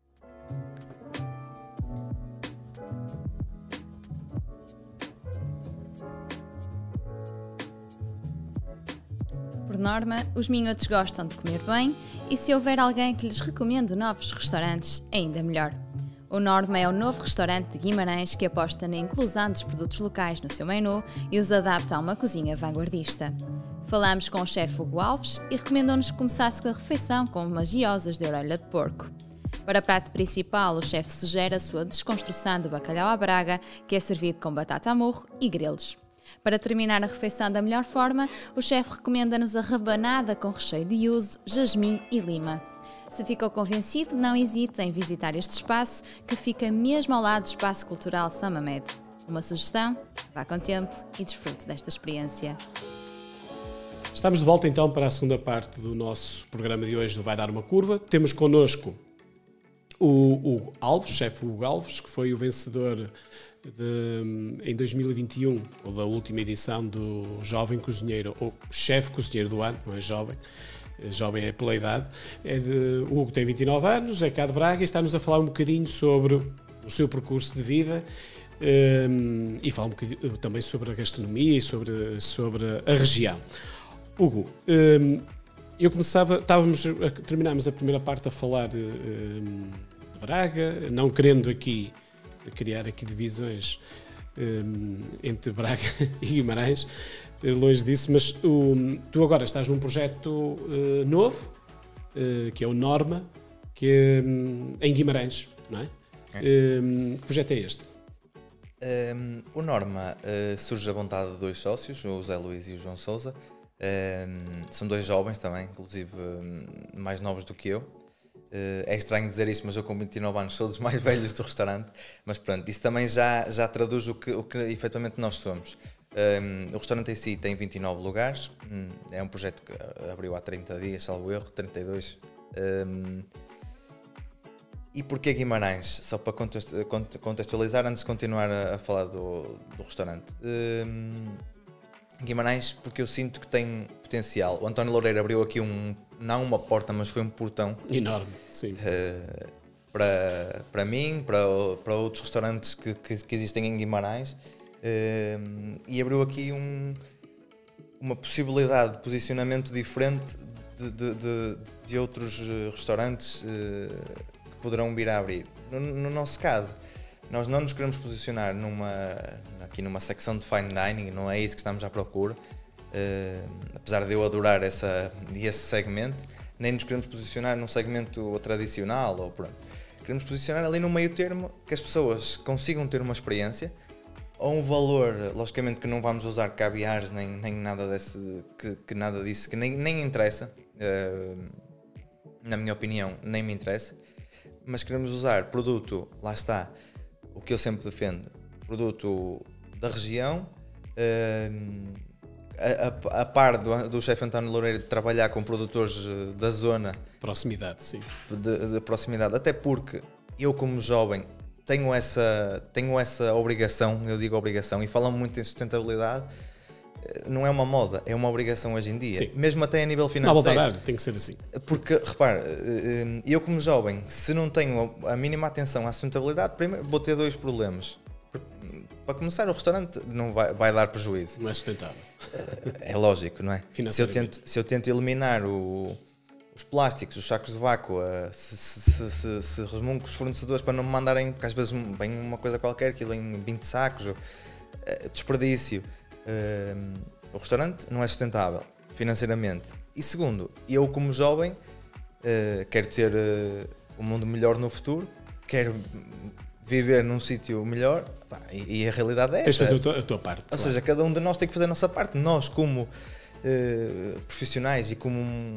C: Por norma, os minhotos gostam de comer bem, e se houver alguém que lhes recomende novos restaurantes, ainda melhor. O Norma é o novo restaurante de Guimarães que aposta na inclusão dos produtos locais no seu menu e os adapta a uma cozinha vanguardista. Falamos com o chefe Hugo Alves e recomendam-nos que começasse a refeição com umas giosas de orelha de porco. Para o prato principal, o chefe sugere a sua desconstrução do bacalhau à Braga, que é servido com batata a murro e grelos. Para terminar a refeição da melhor forma, o chefe recomenda-nos a rabanada com recheio de uso, jasmim e lima. Se ficou convencido, não hesite em visitar este espaço, que fica mesmo ao lado do Espaço Cultural São Mamed. Uma sugestão? Vá com tempo e desfrute desta experiência.
A: Estamos de volta então para a segunda parte do nosso programa de hoje do Vai Dar Uma Curva. Temos connosco o Hugo Alves, chefe Hugo Alves, que foi o vencedor em 2021, ou da última edição do Jovem Cozinheiro, ou Chefe Cozinheiro do Ano, não é jovem. Jovem é pela idade. O Hugo tem 29 anos, é cá de Braga e está-nos a falar um bocadinho sobre o seu percurso de vida e fala um bocadinho também sobre a gastronomia e sobre a região. Hugo, terminámos a primeira parte a falar de Braga, não querendo aqui criar divisões entre Braga e Guimarães, longe disso, mas tu agora estás num projeto novo, que é o Norma, que é em Guimarães, não é? Que projeto é este?
B: O Norma surge da vontade de 2 sócios, o José Luís e o João Sousa. São 2 jovens também, inclusive mais novos do que eu. É estranho dizer isto, mas eu com 29 anos sou dos mais velhos do restaurante. Mas pronto, isso também já traduz o que efetivamente nós somos. O restaurante em si tem 29 lugares. É um projeto que abriu há 30 dias, salvo erro, 32. E porquê Guimarães? Só para contextualizar, antes de continuar a falar do restaurante. Guimarães, porque eu sinto que tem potencial. O António Loureiro abriu aqui não uma porta, mas foi um portão
A: enorme, sim.
B: Para mim, para outros restaurantes que existem em Guimarães, e abriu aqui uma possibilidade de posicionamento diferente de outros restaurantes que poderão vir a abrir. No nosso caso, nós não nos queremos posicionar aqui numa secção de fine dining, não é isso que estamos à procura, apesar de eu adorar esse segmento, nem nos queremos posicionar num segmento tradicional, ou pronto. Queremos posicionar ali no meio termo, que as pessoas consigam ter uma experiência, ou um valor, logicamente que não vamos usar caviares, nem nada que nada disso, que nem interessa, na minha opinião, nem me interessa, mas queremos usar produto, lá está, o que eu sempre defendo, produto da região, a par do chefe António Loureiro de trabalhar com produtores da zona.
A: Proximidade, sim.
B: De proximidade, até porque eu como jovem tenho essa obrigação, eu digo obrigação, e falam muito em sustentabilidade, não é uma moda, é uma obrigação hoje em dia. Sim. Mesmo até a nível financeiro.
A: Não, voltar, tem que ser assim.
B: Porque, repare, eu como jovem, se não tenho a mínima atenção à sustentabilidade, primeiro vou ter 2 problemas. Para começar, o restaurante não vai dar prejuízo.
A: Não é sustentável.
B: É lógico, não é? Se eu tento eliminar os plásticos, os sacos de vácuo, se resmungo com os fornecedores para não me mandarem, porque às vezes vem uma coisa qualquer, aquilo em 20 sacos, desperdício. O restaurante não é sustentável financeiramente. E segundo, eu como jovem quero ter um mundo melhor no futuro, quero viver num sítio melhor, e a realidade é essa.
A: Tens de fazer a tua parte.
B: Ou seja, cada um de nós tem que fazer a nossa parte. Nós como profissionais e como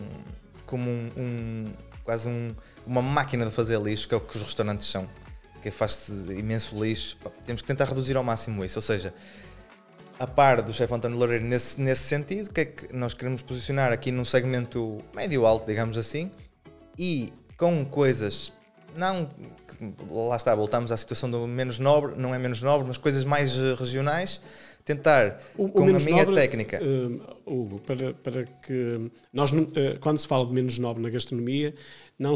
B: quase uma máquina de fazer lixo, que é o que os restaurantes são, que faz imenso lixo, temos que tentar reduzir ao máximo isso. Ou seja, a par do chefe António Loureiro nesse sentido, que é que nós queremos posicionar aqui num segmento médio-alto, digamos assim, e com coisas, não, lá está, voltamos à situação do menos nobre, não é menos nobre, mas coisas mais regionais, tentar, com a minha técnica...
A: Hugo, para que nós, quando se fala de menos nobre na gastronomia, não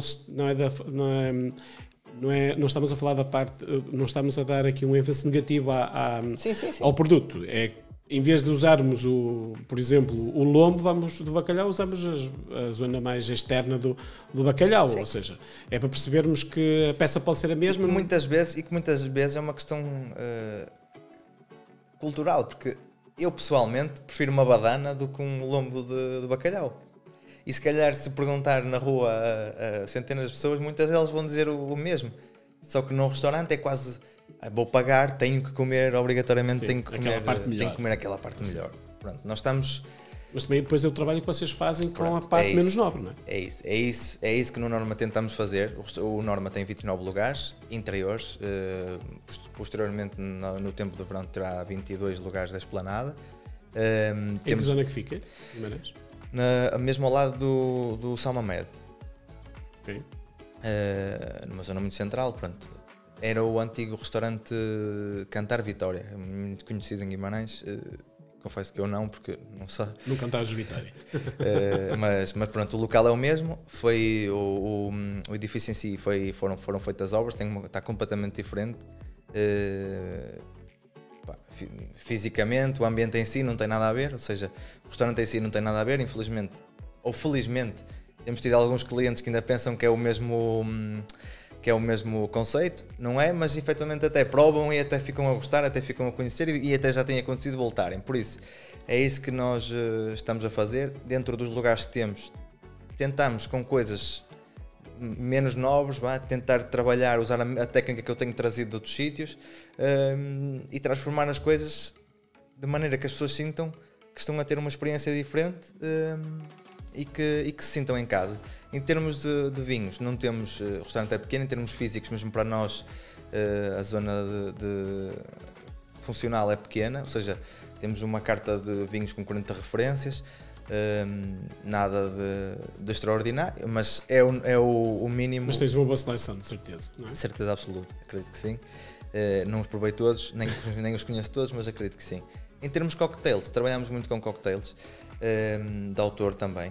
A: estamos a falar da parte, não estamos a dar aqui um ênfase negativo
B: sim.
A: ao produto. É, em vez de usarmos, por exemplo, o lombo do bacalhau, usamos a zona mais externa do bacalhau. Sim. Ou seja, é para percebermos que a peça pode ser a mesma.
B: E que muitas vezes é uma questão cultural, porque eu pessoalmente prefiro uma badana do que um lombo de bacalhau. E se calhar, se perguntar na rua a centenas de pessoas, muitas delas vão dizer o mesmo. Só que num restaurante é quase, vou pagar, tenho que comer, obrigatoriamente. Sim, tenho que comer aquela parte melhor. Pronto, nós estamos...
A: Mas também depois é o trabalho que vocês fazem com a parte menos nobre, não é?
B: É isso que no Norma tentamos fazer. O Norma tem 29 lugares interiores. Posteriormente, no tempo de verão, terá 22 lugares da esplanada.
A: Em que zona que fica, Guimarães?
B: Mesmo ao lado do Salmamed.
A: Ok.
B: Numa zona muito central, pronto. Era o antigo restaurante Cantar Vitória, muito conhecido em Guimarães. Confesso que eu não, porque não sei.
A: No Cantares Vitória.
B: Mas pronto, o local é o mesmo. Foi o edifício em si, foram feitas obras, está completamente diferente. Fisicamente, o ambiente em si não tem nada a ver, ou seja, o restaurante em si não tem nada a ver, infelizmente, ou felizmente, temos tido alguns clientes que ainda pensam que é o mesmo conceito, não é, mas efetivamente até provam e até ficam a gostar, até ficam a conhecer e até já tem acontecido voltarem. Por isso, é isso que nós estamos a fazer, dentro dos lugares que temos, tentamos com coisas menos nobres, tentar trabalhar, usar a técnica que eu tenho trazido de outros sítios e transformar as coisas de maneira que as pessoas sintam que estão a ter uma experiência diferente e que se sintam em casa. Em termos de vinhos, não temos, o restaurante é pequeno, em termos físicos, mesmo para nós a zona de funcional é pequena, ou seja, temos uma carta de vinhos com 40 referências, nada de extraordinário, mas é o mínimo.
A: Mas tens uma boa seleção, de certeza, não é?
B: De certeza absoluta, acredito que sim. Não os provei todos, nem os conheço todos, mas acredito que sim. Em termos de cocktails, trabalhamos muito com cocktails, de autor também.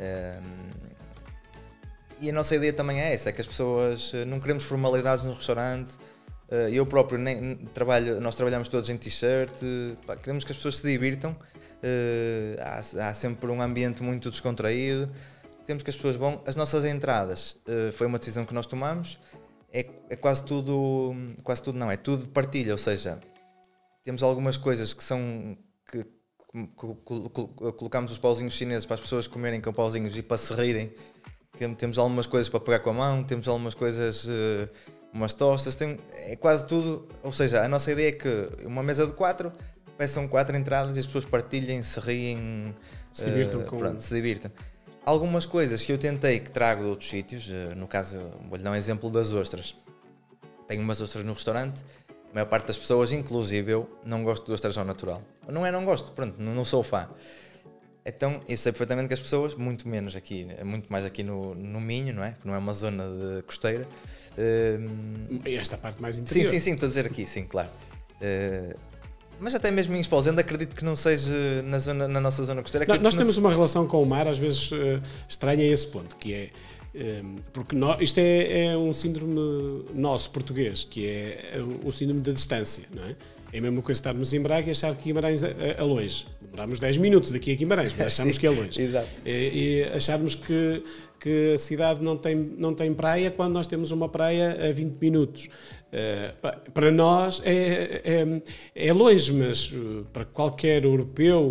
B: E a nossa ideia também é essa, é que as pessoas, não queremos formalidades no restaurante. Eu próprio nós trabalhamos todos em t-shirt, queremos que as pessoas se divirtam. Há sempre um ambiente muito descontraído, temos que as pessoas vão. As nossas entradas, foi uma decisão que nós tomamos, é quase tudo não, é tudo de partilha, ou seja, temos algumas coisas que são que colocamos os pauzinhos chineses para as pessoas comerem com pauzinhos e para se rirem. Temos algumas coisas para pegar com a mão, temos algumas coisas, umas tostas, é quase tudo, ou seja, a nossa ideia é que uma mesa de 4 peçam 4 entradas e as pessoas partilhem, se riem, se divirtam. Algumas coisas que eu tentei que trago de outros sítios, no caso, vou-lhe dar um exemplo das ostras. Tenho umas ostras no restaurante, a maior parte das pessoas, inclusive eu, não gosto de ostras ao natural. Não gosto, não sou fã. Então, eu sei perfeitamente que as pessoas, muito menos aqui, muito mais aqui no Minho, não é? Porque não é uma zona de costeira.
A: E esta parte mais interior.
B: Sim, estou a dizer aqui, sim, claro. Mas até mesmo em Esposende acredito que não seja na nossa zona costeira.
A: Nós temos uma relação com o mar, às vezes estranha a esse ponto, que é, porque isto é um síndrome nosso, português, que é o síndrome da distância, não é? É a mesma coisa estarmos em Braga e achar que Guimarães é longe. Demoramos 10 minutos daqui a Guimarães, mas achamos que é longe.
B: Exato.
A: E acharmos que a cidade não tem praia quando nós temos uma praia a 20 minutos. Para nós é longe, mas para qualquer europeu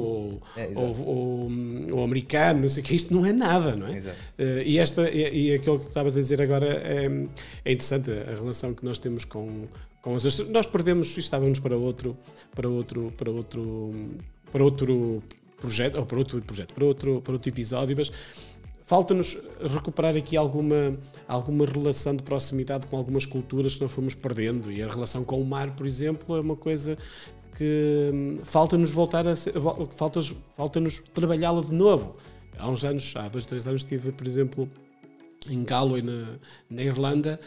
A: ou americano, não sei o que, isto não é nada, não é?
B: Exato.
A: E aquilo que estavas a dizer agora é interessante, a relação que nós temos com as ostras. Nós perdemos e estávamos para outro projeto, ou para outro episódio, mas falta-nos recuperar aqui alguma relação de proximidade com algumas culturas que nós fomos perdendo, e a relação com o mar, por exemplo, é uma coisa que falta-nos falta-nos trabalhá-la de novo. Há 2, 3 anos estive, por exemplo, em Galway, na Irlanda,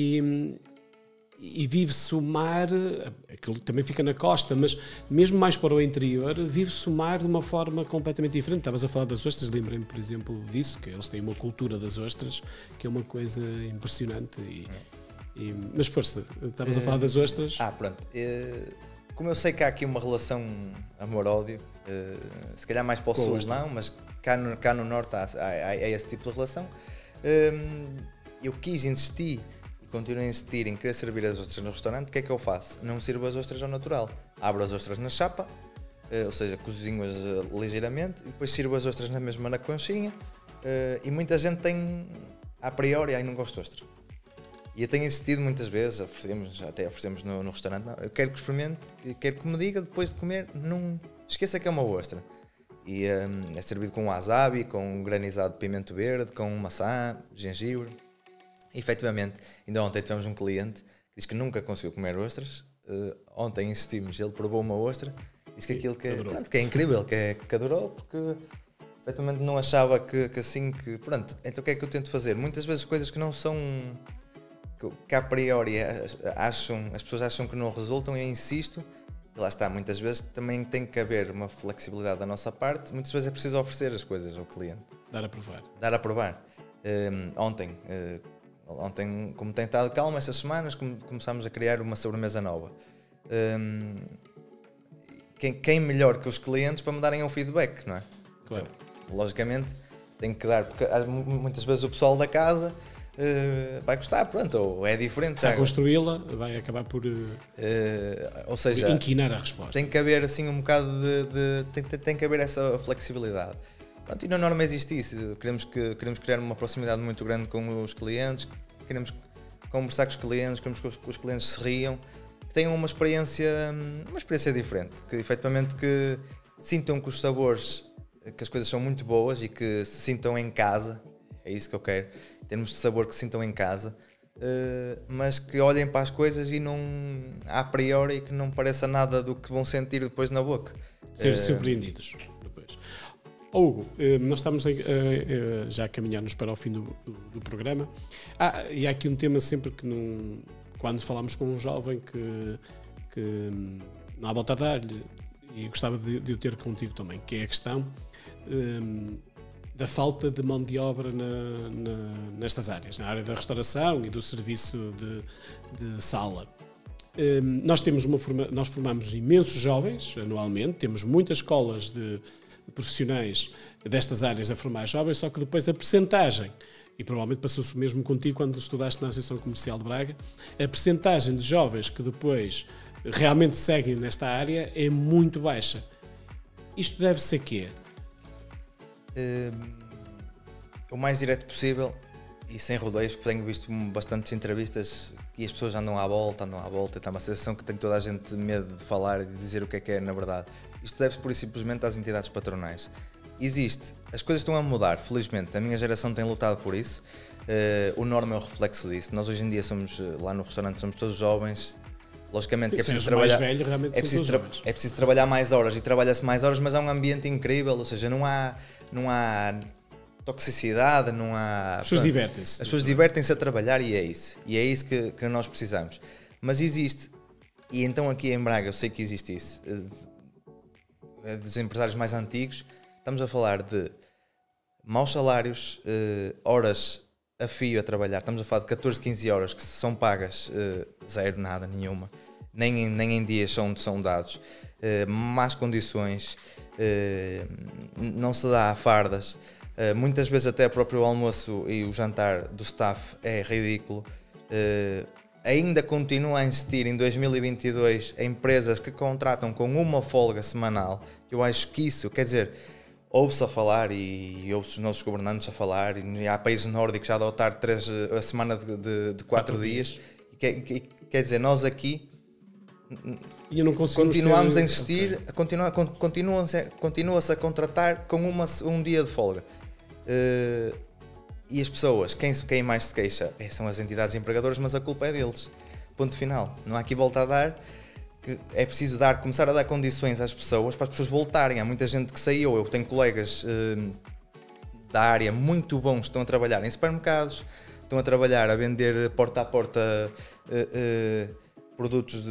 A: e vive-se o mar, aquilo também fica na costa, mas mesmo mais para o interior, vive-se o mar de uma forma completamente diferente. Estavas a falar das ostras, lembrei-me, por exemplo, disso, que eles têm uma cultura das ostras, que é uma coisa impressionante. Mas força, estavas a falar das ostras.
B: Pronto. Como eu sei que há aqui uma relação amor-ódio, se calhar mais para o sul não, mas cá no norte há esse tipo de relação. Eu quis insistir, continuo a insistir em querer servir as ostras no restaurante. O que é que eu faço? Não sirvo as ostras ao natural. Abro as ostras na chapa, ou seja, cozinho-as ligeiramente, e depois sirvo as ostras na conchinha. E muita gente tem, a priori, não gosto de ostra. E eu tenho insistido muitas vezes, até oferecemos no restaurante, não, eu quero que experimente, e quero que me diga depois de comer, não esqueça que é uma ostra. E é servido com wasabi, com granizado de pimento verde, com maçã, gengibre. E, efetivamente, ainda ontem tivemos um cliente que diz que nunca conseguiu comer ostras. Ontem insistimos, ele provou uma ostra, disse que aquilo que é incrível, que adorou, porque efetivamente não achava que assim que... Pronto, então o que é que eu tento fazer? Muitas vezes coisas que não são... que a priori as pessoas acham que não resultam, e eu insisto, e lá está, muitas vezes também tem que haver uma flexibilidade da nossa parte, muitas vezes é preciso oferecer as coisas ao cliente.
A: Dar a provar.
B: Ontem, como tem estado calmo estas semanas, começámos a criar uma sobremesa nova. Quem melhor que os clientes para me darem um feedback, não é?
A: Claro.
B: Então, logicamente, tenho que dar, porque muitas vezes o pessoal da casa vai gostar, pronto, ou é diferente.
A: Já construí-la, vai acabar por
B: ou seja,
A: inquinar a resposta.
B: Tem que haver assim um bocado tem que haver essa flexibilidade. E na norma existe isso, queremos criar uma proximidade muito grande com os clientes, queremos conversar com os clientes, queremos que os clientes se riam, que tenham uma experiência diferente, que efetivamente que sintam que os sabores, que as coisas são muito boas e que se sintam em casa, é isso que eu quero, em termos de sabor, que se sintam em casa, mas que olhem para as coisas e não, a priori, que não pareça nada do que vão sentir depois na boca.
A: Ser surpreendidos depois. Hugo, nós estamos já a caminhar-nos para o fim do programa. E há aqui um tema sempre que quando falamos com um jovem que não há volta a dar-lhe, e gostava de o ter contigo também, que é a questão da falta de mão de obra nestas áreas, na área da restauração e do serviço de sala. Nós formamos imensos jovens anualmente, temos muitas escolas de profissionais destas áreas a formar jovens, só que depois a percentagem, e provavelmente passou-se o mesmo contigo quando estudaste na Associação Comercial de Braga, a percentagem de jovens que depois realmente seguem nesta área é muito baixa. Isto deve-se a quê?
B: O mais direto possível e sem rodeios, porque tenho visto bastantes entrevistas e as pessoas andam à volta, e está uma sensação que tem toda a gente medo de falar e de dizer o que é na verdade. Isto deve-se pura e simplesmente às entidades patronais. As coisas estão a mudar, felizmente, a minha geração tem lutado por isso, o Norma é o reflexo disso. Nós hoje em dia somos, lá no restaurante, somos todos jovens, logicamente que é preciso trabalhar, é preciso trabalhar mais horas e trabalha-se mais horas, mas há um ambiente incrível, ou seja, não há toxicidade, não há...
A: As pessoas divertem-se.
B: As pessoas divertem-se a trabalhar e é isso que nós precisamos. Mas existe, e então aqui em Braga eu sei que existe isso, dos empresários mais antigos, estamos a falar de maus salários, horas a fio a trabalhar, estamos a falar de 14, 15 horas que são pagas, zero, nada, nenhuma, nem em dias são dados, más condições, não se dá fardas, muitas vezes até o próprio almoço e o jantar do staff é ridículo. Ainda continua a existir em 2022 empresas que contratam com uma folga semanal, que eu acho que isso, quer dizer, ouve-se a falar e ouve-se os nossos governantes a falar, e há países nórdicos a adotar a semana de 4 dias. Quer dizer, nós aqui continuamos a insistir, continua-se a contratar com um dia de folga. E as pessoas, quem mais se queixa são as entidades empregadoras, mas a culpa é deles. Ponto final. Não há aqui volta a dar, que é preciso começar a dar condições às pessoas para as pessoas voltarem. Há muita gente que saiu, eu tenho colegas da área muito bons que estão a trabalhar em supermercados, estão a trabalhar a vender porta a porta produtos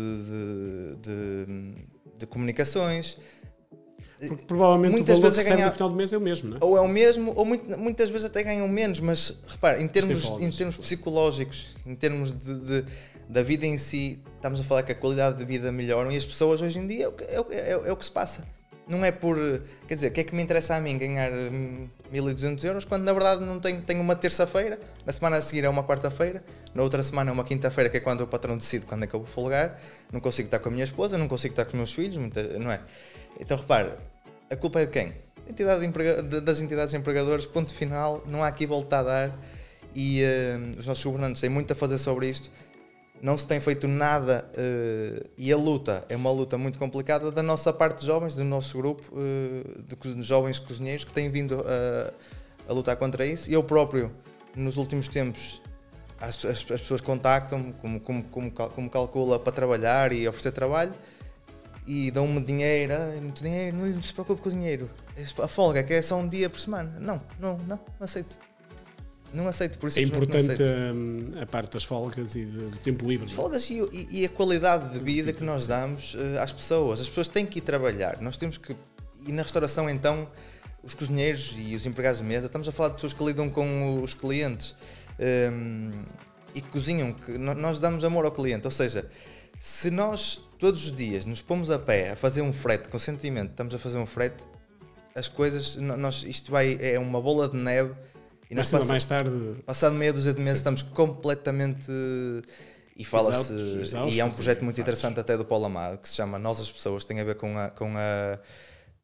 B: de comunicações.
A: Porque provavelmente muitas o valor que recebe no final do mês é o mesmo, não é?
B: Ou é o mesmo, ou muitas vezes até ganham menos, mas repara, em termos psicológicos, em termos da vida em si, estamos a falar que a qualidade de vida melhora e as pessoas hoje em dia é o que se passa. Não é por, quer dizer, o que é que me interessa a mim ganhar 1.200 euros quando na verdade não tenho uma terça-feira, na semana a seguir é uma quarta-feira, na outra semana é uma quinta-feira, que é quando o patrão decide quando é que eu vou folgar, não consigo estar com a minha esposa, não consigo estar com os meus filhos, não é? Então repare, a culpa é de quem? Das entidades empregadoras, ponto final, não há aqui volta a dar e os nossos governantes têm muito a fazer sobre isto. Não se tem feito nada e a luta é uma luta muito complicada da nossa parte de jovens, do nosso grupo de jovens cozinheiros que têm vindo a lutar contra isso. E eu próprio, nos últimos tempos, as pessoas contactam-me como calcula para trabalhar e oferecer trabalho e dão-me dinheiro, muito dinheiro, não se preocupe com o dinheiro, a folga que é só um dia por semana. Não aceito. Não aceito, por isso
A: é importante a parte das folgas e do tempo livre.
B: As folgas e a qualidade de vida que nós damos às pessoas. As pessoas têm que ir trabalhar. Nós temos que. E na restauração, então, os cozinheiros e os empregados de mesa, estamos a falar de pessoas que lidam com os clientes e que cozinham, que nós damos amor ao cliente. Ou seja, se nós todos os dias nos pomos a pé a fazer um frete com sentimento, estamos a fazer um frete, as coisas, isto é uma bola de neve. E nós
A: mais tarde,
B: passado meia dúzia de meses, estamos completamente. E fala-se. E é um projeto muito interessante até do Paulo Amado, que se chama Nós as Pessoas, tem a ver com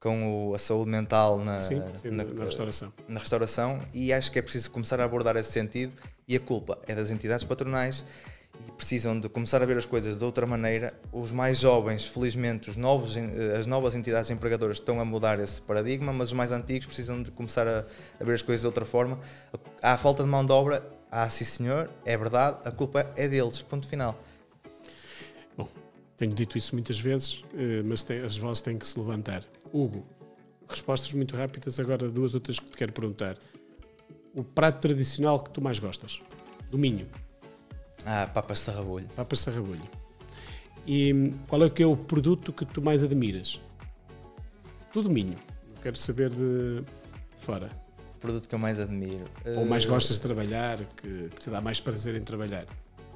B: com a saúde mental
A: na restauração.
B: Na restauração, e acho que é preciso começar a abordar esse sentido, e a culpa é das entidades patronais e precisam de começar a ver as coisas de outra maneira. Os mais jovens, felizmente, as novas entidades empregadoras estão a mudar esse paradigma, mas os mais antigos precisam de começar a ver as coisas de outra forma. Há falta de mão de obra, sim senhor, é verdade, a culpa é deles, ponto final.
A: Bom, tenho dito isso muitas vezes, mas as vozes têm que se levantar. Hugo, respostas muito rápidas, agora 2 ou 3 que te quero perguntar. O prato tradicional que tu mais gostas? Do Minho.
B: Papas de sarrabulho.
A: Papas de sarrabulho. E qual é que é o produto que tu mais admiras? Tudo Minho. Não quero saber de fora.
B: O produto que eu mais admiro.
A: Ou mais gostas de trabalhar, que te dá mais prazer em trabalhar?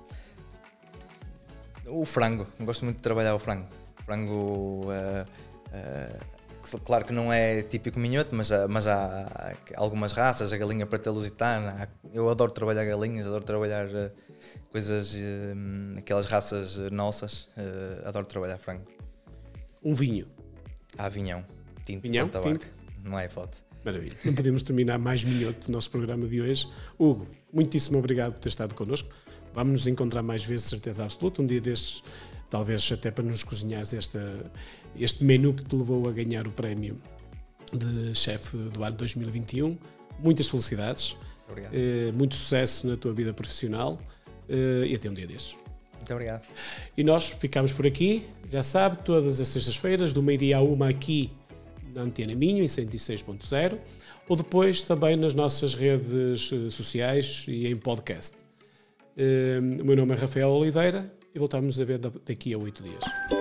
B: O frango. Gosto muito de trabalhar o frango. Frango... claro que não é típico minhoto, mas há algumas raças, a galinha preta lusitana. Eu adoro trabalhar galinhas, adoro trabalhar coisas, aquelas raças nossas. Adoro trabalhar frango.
A: Um vinho?
B: Vinhão. Tinto.
A: Vinhão? Tinto?
B: Não é hipótese.
A: Maravilha. Não podemos terminar mais minhoto do nosso programa de hoje. Hugo, muitíssimo obrigado por ter estado connosco. Vamos nos encontrar mais vezes, certeza absoluta. Um dia destes, talvez até para nos cozinhares este menu que te levou a ganhar o prémio de chefe do ano 2021. Muitas felicidades.
B: Obrigado.
A: Muito sucesso na tua vida profissional e até um dia destes.
B: Muito obrigado.
A: E nós ficamos por aqui, já sabe, todas as sextas-feiras, do meio-dia à 1 aqui na Antena Minho, em 106.0, ou depois também nas nossas redes sociais e em podcast. O meu nome é Rafael Oliveira e voltamos a ver daqui a 8 dias.